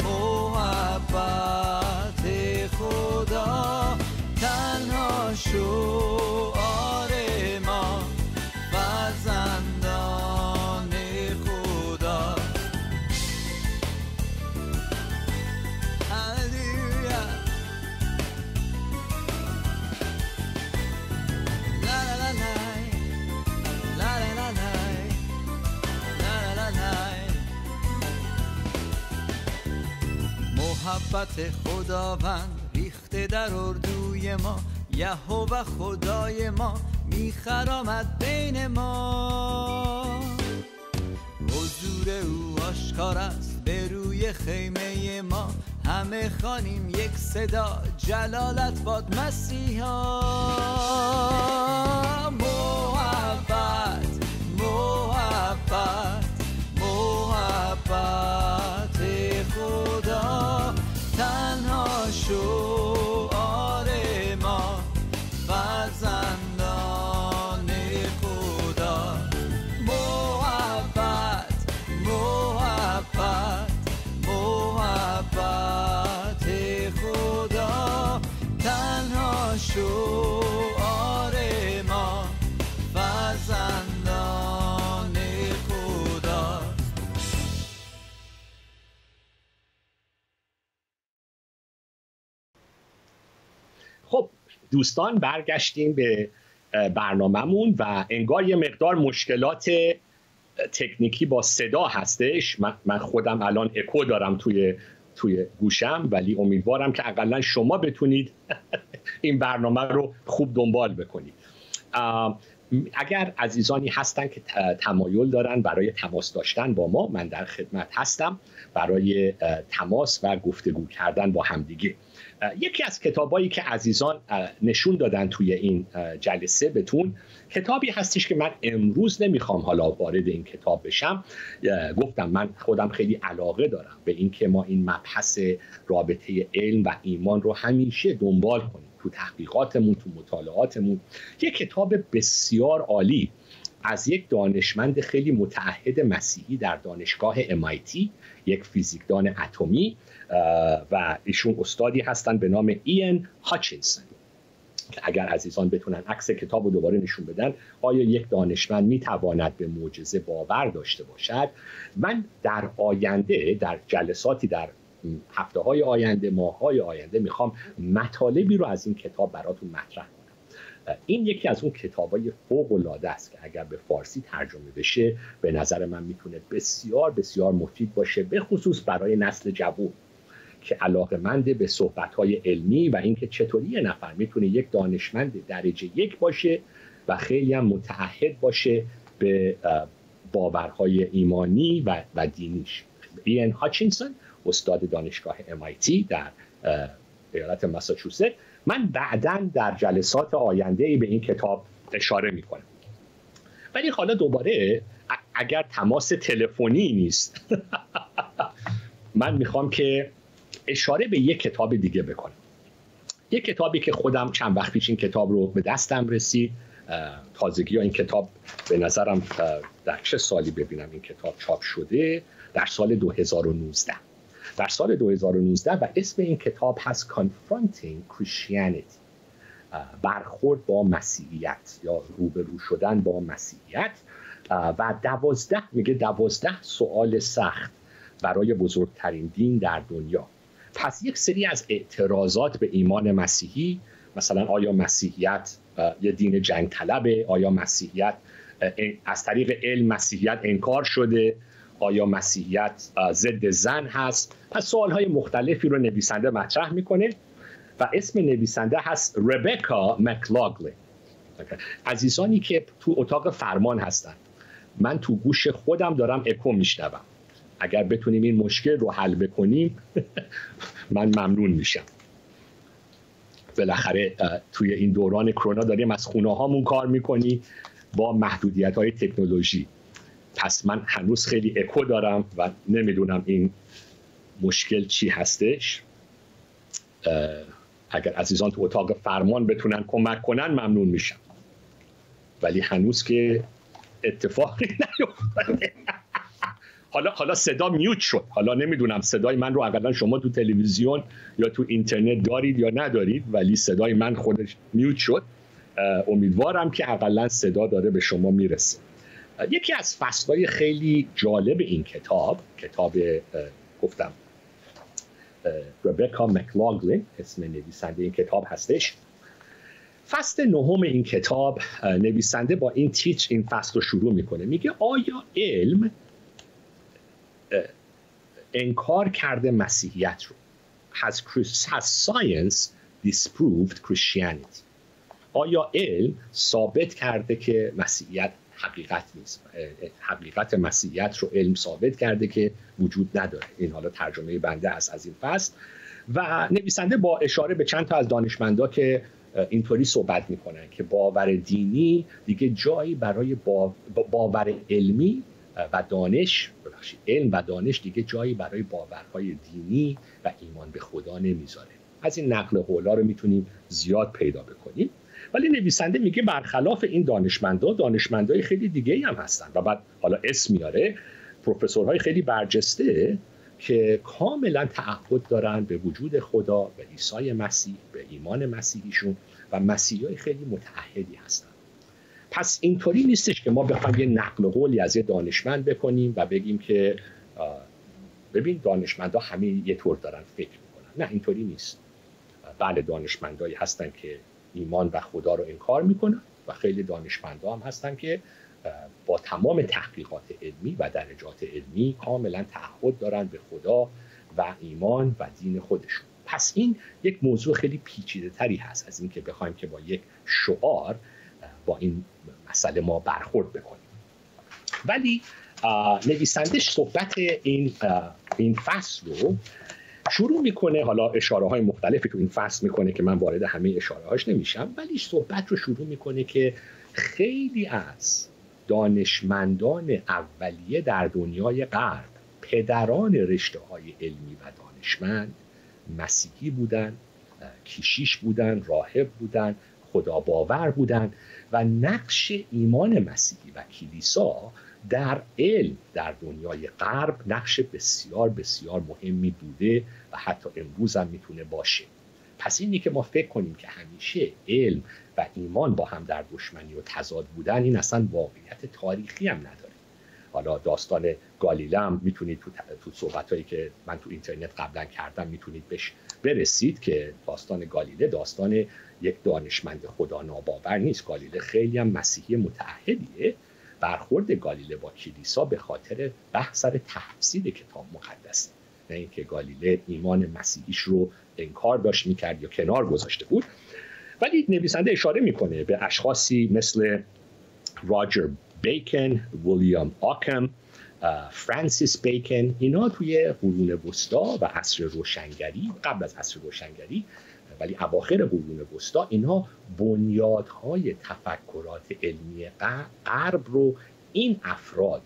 محبت خدا تنها شعار ما، فرزندان خدا. هللویا. لا لا لا لا لا لا لا لا لا. محبت خداوند ریخته در اردوی ما، یهوه خدای ما میخرامد بین ما. حضور او آشکار است به روی خیمه ما، همه خوانیم یک صدا جلالت باد مسیحا. محبت محبت محبت خدا تنها شعار ما، فرزندان خدا. محبت محبت محبت خدا تنها شعار ما، فرزندان خدا. خب دوستان، برگشتیم به برنامه‌مون و انگار یه مقدار مشکلات تکنیکی با صدا هستش. من, من خودم الان اکو دارم توی توی گوشم، ولی امیدوارم که حداقل شما بتونید این برنامه رو خوب دنبال بکنید. اگر عزیزانی هستن که تمایل دارن برای تماس داشتن با ما، من در خدمت هستم برای تماس و گفتگو کردن با همدیگه. یکی از کتابایی که عزیزان نشون دادن توی این جلسه بهتون، کتابی هستش که من امروز نمیخوام حالا وارد این کتاب بشم. گفتم من خودم خیلی علاقه دارم به این که ما این مبحث رابطه علم و ایمان رو همیشه دنبال کنیم تو تحقیقاتمون، تو مطالعاتمون. یک کتاب بسیار عالی از یک دانشمند خیلی متعهد مسیحی در دانشگاه ام آی تی، یک فیزیکدان اتمی، و ایشون استادی هستن به نام ایان هاچینسون. اگر عزیزان بتونن عکس کتاب رو دوباره نشون بدن، آیا یک دانشمند میتواند به معجزه باور داشته باشد؟ من در آینده، در جلساتی در هفته های آینده، ماه های آینده، میخوام مطالبی رو از این کتاب براتون مطرح کنم. این یکی از اون کتابای فوق العاده است که اگر به فارسی ترجمه بشه به نظر من میتونه بسیار بسیار مفید باشه، به خصوص برای نسل جوان که علاقه‌مند به صحبت‌های علمی و اینکه چطوری یه نفر میتونه یک دانشمند درجه یک باشه و خیلی هم متعهد باشه به باورهای ایمانی و و دینیش. ایان هاچینسون، استاد دانشگاه ام آی تی در ایالت ماساچوست. من بعداً در جلسات آینده‌ای به این کتاب اشاره میکنم. ولی حالا دوباره اگر تماس تلفنی نیست من میخوام که اشاره به یک کتاب دیگه بکنم. یک کتابی که خودم چند وقت پیش این کتاب رو به دستم رسید. تازگی ها این کتاب به نظرم در چه سالی ببینم این کتاب چاپ شده؟ در سال دو هزار و نوزده. در سال دو هزار و نوزده و اسم این کتاب هست Confronting Christianity، برخورد با مسیحیت یا روبرو شدن با مسیحیت، و دوازده میگه دوازده سوال سخت برای بزرگترین دین در دنیا. پس یک سری از اعتراضات به ایمان مسیحی مثلا آیا مسیحیت یه دین جنگ طلبه؟ آیا مسیحیت از طریق علم مسیحیت انکار شده؟ آیا مسیحیت ضد زن هست؟ پس سوالهای مختلفی رو نویسنده مطرح میکنه و اسم نویسنده هست ربکا مکلاگلین. عزیزانی که تو اتاق فرمان هستن، من تو گوش خودم دارم اکو میشنوم، اگر بتونیم این مشکل رو حل بکنیم من ممنون میشم. بالاخره توی این دوران کرونا داریم از خونه هامون کار میکنی با محدودیت های تکنولوژی، پس من هنوز خیلی اکو دارم و نمیدونم این مشکل چی هستش. اگر عزیزان تو اتاق فرمان بتونن کمک کنن ممنون میشم، ولی هنوز که اتفاقی نیفتاده. حالا حالا صدا میوت شد، حالا نمیدونم صدای من رو اقلا شما تو تلویزیون یا تو اینترنت دارید یا ندارید، ولی صدای من خودش میوت شد. امیدوارم که اقلا صدا داره به شما میرسه. یکی از فصلهای خیلی جالب این کتاب، کتاب گفتم ربکا مکلاگلین اسم نویسنده این کتاب هستش. فصل نهم این کتاب نویسنده با این تیتر این فصل رو شروع میکنه، میگه آیا علم انکار کرده مسیحیت رو؟ has, has science disproved Christianity؟ آیا علم ثابت کرده که مسیحیت حقیقت نیست؟ حقیقت مسیحیت رو علم ثابت کرده که وجود نداره. این حالا ترجمه بنده است از این فصل و نویسنده با اشاره به چند تا از دانشمندا که اینطوری صحبت میکنن که باور دینی دیگه جایی برای باور علمی و دانش ببخشید علم و دانش دیگه جایی برای باورهای دینی و ایمان به خدا نمیذاره. از این نقل قولا رو میتونیم زیاد پیدا بکنیم، ولی نویسنده میگه برخلاف این دانشمندا دانشمندای خیلی دیگه هم هستن و بعد حالا اسم میاره پروفسورهای خیلی برجسته که کاملا تعهد دارن به وجود خدا، به عیسی مسیح، به ایمان مسیحیشون و مسیحیای خیلی متعهدی هستن. پس اینطوری نیستش که ما بخوایم یه نقل قولی از یه دانشمند بکنیم و بگیم که ببین دانشمندا همه یه طور دارن فکر میکنن. نه، اینطوری نیست. بله دانشمندایی هستن که ایمان و خدا رو انکار میکنن و خیلی دانشمندا هم هستن که با تمام تحقیقات علمی و درجات علمی کاملا تعهد دارن به خدا و ایمان و دین خودشون. پس این یک موضوع خیلی پیچیده تری هست از این که بخوایم که با یک شعار با این مسئله ما برخورد بکنیم. ولی نویسنده صحبت این این فصل رو شروع میکنه، حالا اشاره های مختلفی تو این فصل میکنه که من وارد همه اشاره هاش نمیشم، ولی صحبت رو شروع میکنه که خیلی از دانشمندان اولیه در دنیای غرب، پدران رشته های علمی و دانشمند مسیحی بودن، کشیش بودن، راهب بودن، خدا باور بودن و نقش ایمان مسیحی و کلیسا در علم در دنیای غرب نقش بسیار بسیار مهمی بوده و حتی امروز هم میتونه باشه. پس اینی که ما فکر کنیم که همیشه علم و ایمان با هم در دشمنی و تضاد بودن، این اصلا واقعیت تاریخی هم نداره. حالا داستان گالیله هم میتونید تو, تو صحبتایی که من تو اینترنت قبلا کردم میتونید بهش برسید که داستان گالیله داستان یک دانشمند خدا ناباور نیست. گالیله خیلی هم مسیحی متعهدیه. برخورد گالیله با کلیسا به خاطر بحث سر تفسیر کتاب مقدسه، نه اینکه گالیله ایمان مسیحیش رو انکار داشت میکرد یا کنار گذاشته بود. ولی نویسنده اشاره میکنه به اشخاصی مثل راجر بیکن، ویلیام آکم، فرانسیس بیکن. اینا توی قرون وسطا و عصر روشنگری، قبل از عصر روشنگری ولی اواخر قرون وسطا، اینا بنیادهای تفکرات علمی غرب رو این افراد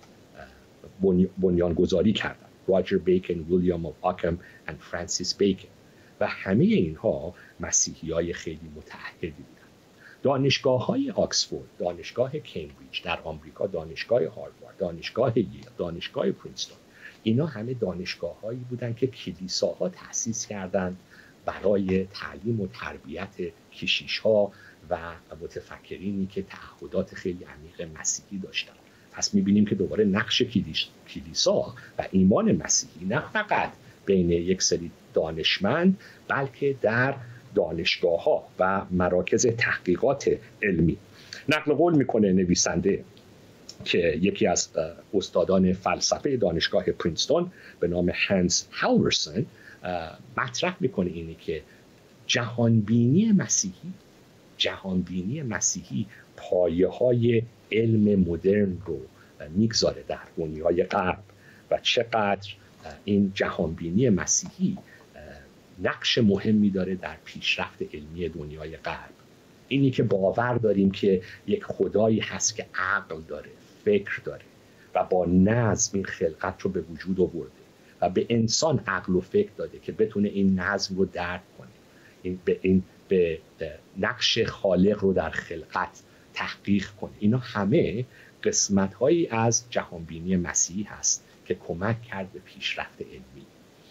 بنیانگذاری کردن. راجر بیکن، ویلیام آکم و فرانسیس بیکن و همه اینها مسیحیای خیلی متعهدی بودن. دانشگاه‌های آکسفورد، دانشگاه کمبریج در آمریکا، دانشگاه هاروارد، دانشگاه ییل، دانشگاه پرینستون، اینا همه دانشگاه‌هایی بودن که کلیساها تأسیس کردند برای تعلیم و تربیت کشیش‌ها و متفکرینی که تعهدات خیلی عمیق مسیحی داشتن. پس می‌بینیم که دوباره نقش کلیسا و ایمان مسیحی نه فقط بین یک سری دانشمند، بلکه در دانشگاه‌ها و مراکز تحقیقات علمی. نقل قول میکنه نویسنده که یکی از استادان فلسفه دانشگاه پرینستون به نام هانس هالورسن مطرح میکنه اینی که جهانبینی مسیحی جهانبینی مسیحی پایه های علم مدرن رو میگذاره در دنیای غرب و چقدر این جهانبینی مسیحی نقش مهمی داره در پیشرفت علمی دنیای غرب. اینی که باور داریم که یک خدایی هست که عقل داره، فکر داره و با نظم این خلقت رو به وجود آورده و به انسان عقل و فکر داده که بتونه این نظم رو درک کنه، این به این به نقش خالق رو در خلقت تحقیق کنه. اینا همه قسمت‌هایی از جهانبینی مسیحی هست که کمک کرد به پیشرفت علمی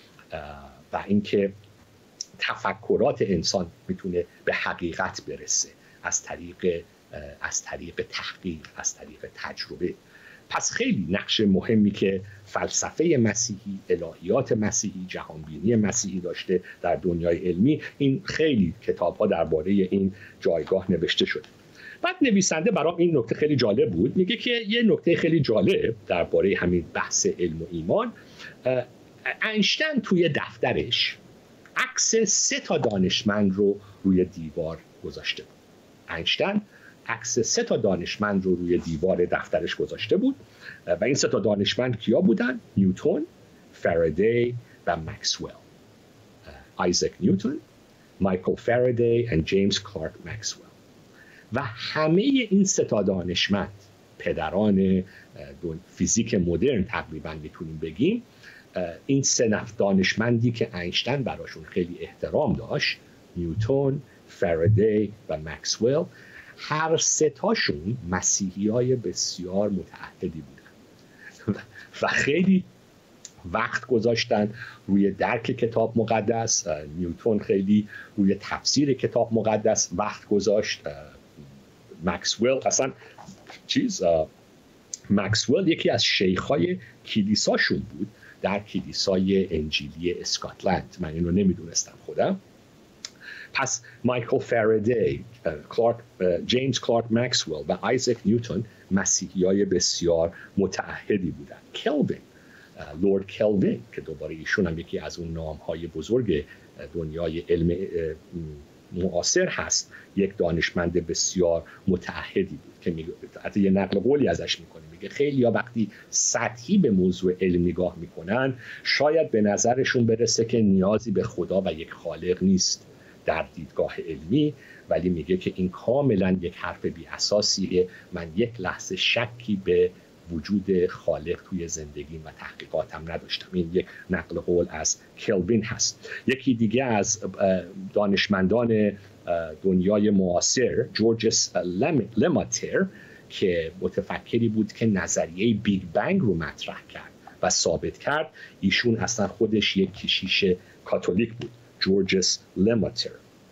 و اینکه تفکرات انسان میتونه به حقیقت برسه از طریق از طریق تحقیق، از طریق تجربه. پس خیلی نقش مهمی که فلسفه مسیحی، الهیات مسیحی، جهانبینی مسیحی داشته در دنیای علمی. این خیلی کتاب‌ها درباره این جایگاه نوشته شده. بعد نویسنده برام این نکته خیلی جالب بود، میگه که یه نکته خیلی جالب درباره همین بحث علم و ایمان، اینشتین توی دفترش عکس سه تا دانشمند رو روی دیوار گذاشته بود. اینشتین عکس سه تا دانشمند رو روی دیوار دفترش گذاشته بود و این سه تا دانشمند کیا بودن؟ نیوتن، فارادی و مکسول. آیزک نیوتن، مایکل فارادی و جیمز کلارک مکسول. و همه این سه تا دانشمند، پدران فیزیک مدرن تقریبا میتونیم بگیم، این سه نفر دانشمندی که اینشتین براشون خیلی احترام داشت، نیوتن، فارادی و مکسول، هر سه تاشون مسیحیای بسیار متعهدی بودن و خیلی وقت گذاشتن روی درک کتاب مقدس. نیوتن خیلی روی تفسیر کتاب مقدس وقت گذاشت. مکسول اصلا چیز مکسول یکی از شیخای کلیساشون بود در کلیسای انجیلی اسکاتلند. من اینو نمیدونستم خودم. پس مایکل فارادی، کلارک، جیمز کلارک مکسول و آیزک نیوتن مسیحیای بسیار متعهدی بودن. کلوین، لورد کلوین که دوباره ایشون هم یکی از اون نام‌های بزرگ دنیای علم معاصر هست، یک دانشمند بسیار متعهدی بود که میگه، حتی یه نقل قولی ازش میکنه، میگه خیلی ها وقتی سطحی به موضوع علم نگاه میکنن شاید به نظرشون برسه که نیازی به خدا و یک خالق نیست در دیدگاه علمی، ولی میگه که این کاملا یک حرف بی اساسیه. من یک لحظه شکی به وجود خالق توی زندگیم و تحقیقاتم نداشتم. این یک نقل قول از کلوین هست. یکی دیگه از دانشمندان دنیای معاصر، جورجس لماتر، که متفکری بود که نظریه بیگ بنگ رو مطرح کرد و ثابت کرد. ایشون اصلا خودش یک کشیش کاتولیک بود، جورجس لماتر.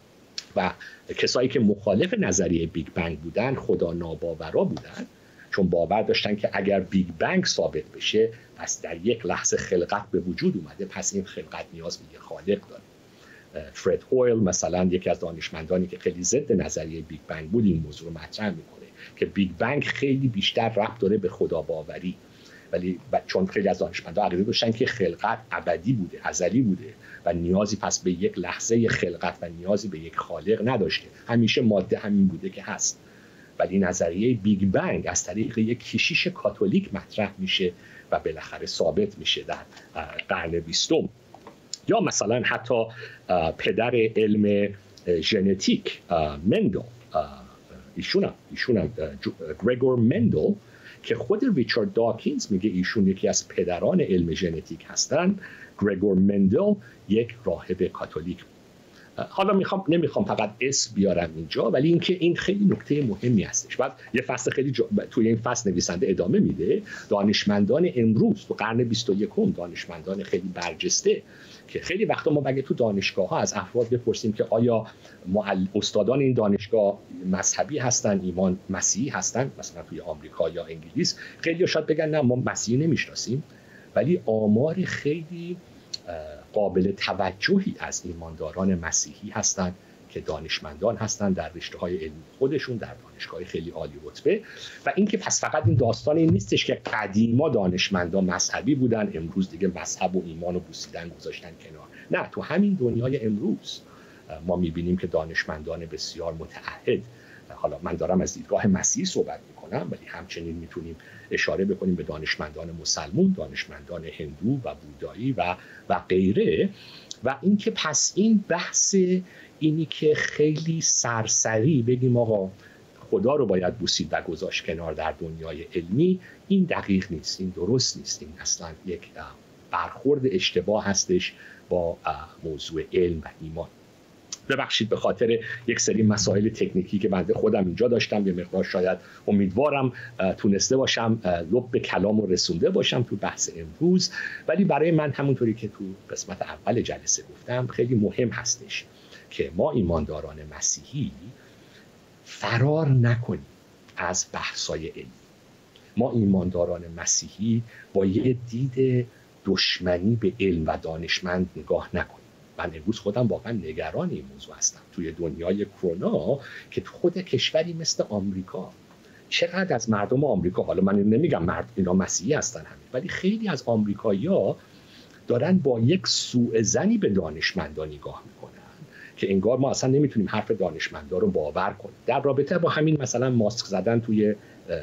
و کسایی که مخالف نظریه بیگ بنگ بودن خدا ناباورا بودن، چون باور داشتن که اگر بیگ بنگ ثابت بشه پس در یک لحظه خلقت به وجود اومده، پس این خلقت نیاز به یک خالق داره. فرد هویل مثلا یکی از دانشمندانی که خیلی ضد نظریه بیگ بنگ بود این موضوع رو مطرح میکنه که بیگ بنگ خیلی بیشتر ربط داره به خدا باوری، ولی چون خیلی از دانشمندان عقیده داشتن که خلقت ابدی بوده، ازلی بوده و نیازی پس به یک لحظه خلقت و نیازی به یک خالق نداشته، همیشه ماده همین بوده که هست. ولی نظریه بیگ بنگ از طریق یک کشیش کاتولیک مطرح میشه و بالاخره ثابت میشه در قرن بیستم. یا مثلا حتی پدر علم ژنتیک مندل، ایشون ایشون گرگور مندل که خود ریچارد داکینز میگه ایشون یکی از پدران علم ژنتیک هستن. گرگور مندل یک راهب کاتولیک بود. حالا میخوام نمیخوام فقط اسم بیارم اینجا، ولی اینکه این خیلی نکته مهمی هستش. بعد یه فصل خیلی جا... توی این فصل نویسنده ادامه میده دانشمندان امروز تو قرن بیست و یکم، دانشمندان خیلی برجسته که خیلی وقتا ما بگه تو دانشگاه ها از افراد بپرسیم که آیا معل... استادان این دانشگاه مذهبی هستن، ایمان مسیحی هستن، مثلا توی آمریکا یا انگلیس، خیلی شاید بگن نه ما مسیحی نمیشناسیم، ولی آمار خیلی قابل توجهی از ایمانداران مسیحی هستند که دانشمندان هستن در رشته‌های علمی خودشون، در دانشگاه خیلی عالی رتبه. و اینکه پس فقط این داستان این نیستش که قدیما دانشمندان مذهبی بودن، امروز دیگه مذهب و ایمان و بوسیدن گذاشتن کنار. نه، تو همین دنیای امروز ما می‌بینیم که دانشمندان بسیار متعهد، حالا من دارم از دیدگاه مسیحی صحبت می‌کنم، ولی همچنین می‌تونیم اشاره بکنیم به دانشمندان مسلمان، دانشمندان هندو و بودایی و و غیره. و اینکه پس این بحث اینی که خیلی سرسری بگیم آقا خدا رو باید بوسید و گذاشت کنار در دنیای علمی، این دقیق نیست، این درست نیست، این اصلا یک برخورد اشتباه هستش با موضوع علم و ایمان. ببخشید به خاطر یک سری مسائل تکنیکی که بنده خودم اینجا داشتم، یه مقدار شاید امیدوارم تونسته باشم لب به کلام و رسونده باشم تو بحث امروز، ولی برای من همونطوری که تو قسمت اول جلسه گفتم خیلی مهم هستش که ما ایمانداران مسیحی فرار نکنیم از بحث‌های علمی. ما ایمانداران مسیحی با یه دید دشمنی به علم و دانشمند نگاه نکنیم. من امروز خودم واقعا نگران این موضوع هستم توی دنیای کرونا که خود کشوری مثل آمریکا، چقدر از مردم آمریکا، حالا من نمیگم مرد اینا مسیحی هستن همین، ولی خیلی از آمریکایی‌ها دارن با یک سوء ظنی به دانشمندان نگاه میکنن که انگار ما اصلا نمیتونیم حرف دانشمندان رو باور کنیم در رابطه با همین مثلا ماسک زدن توی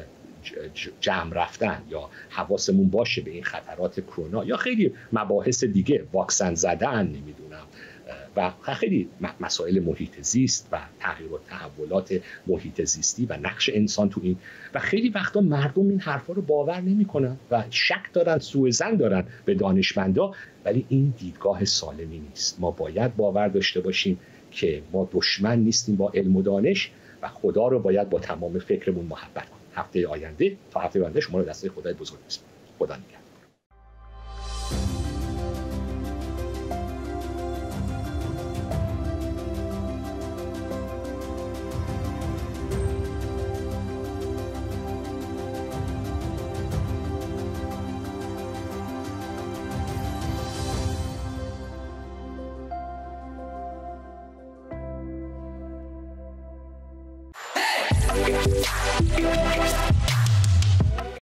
جمع رفتن یا حواسمون باشه به این خطرات کرونا یا خیلی مباحث دیگه، واکسن زدن، نمیدونم، و خیلی مسائل محیط زیست و تغییر و تحولات محیط زیستی و نقش انسان تو این. و خیلی وقتا مردم این حرفا رو باور نمیکنن و شک دارن، سوء ظن دارن به دانشمندا، ولی این دیدگاه سالمی نیست. ما باید باور داشته باشیم که ما دشمن نیستیم با علم و دانش و خدا رو باید با تمام فکرمون محبت کنیم. هفته آینده تا هفته آینده شما رو دسته خدای بزرگ میسپارم. خدا نگهدار.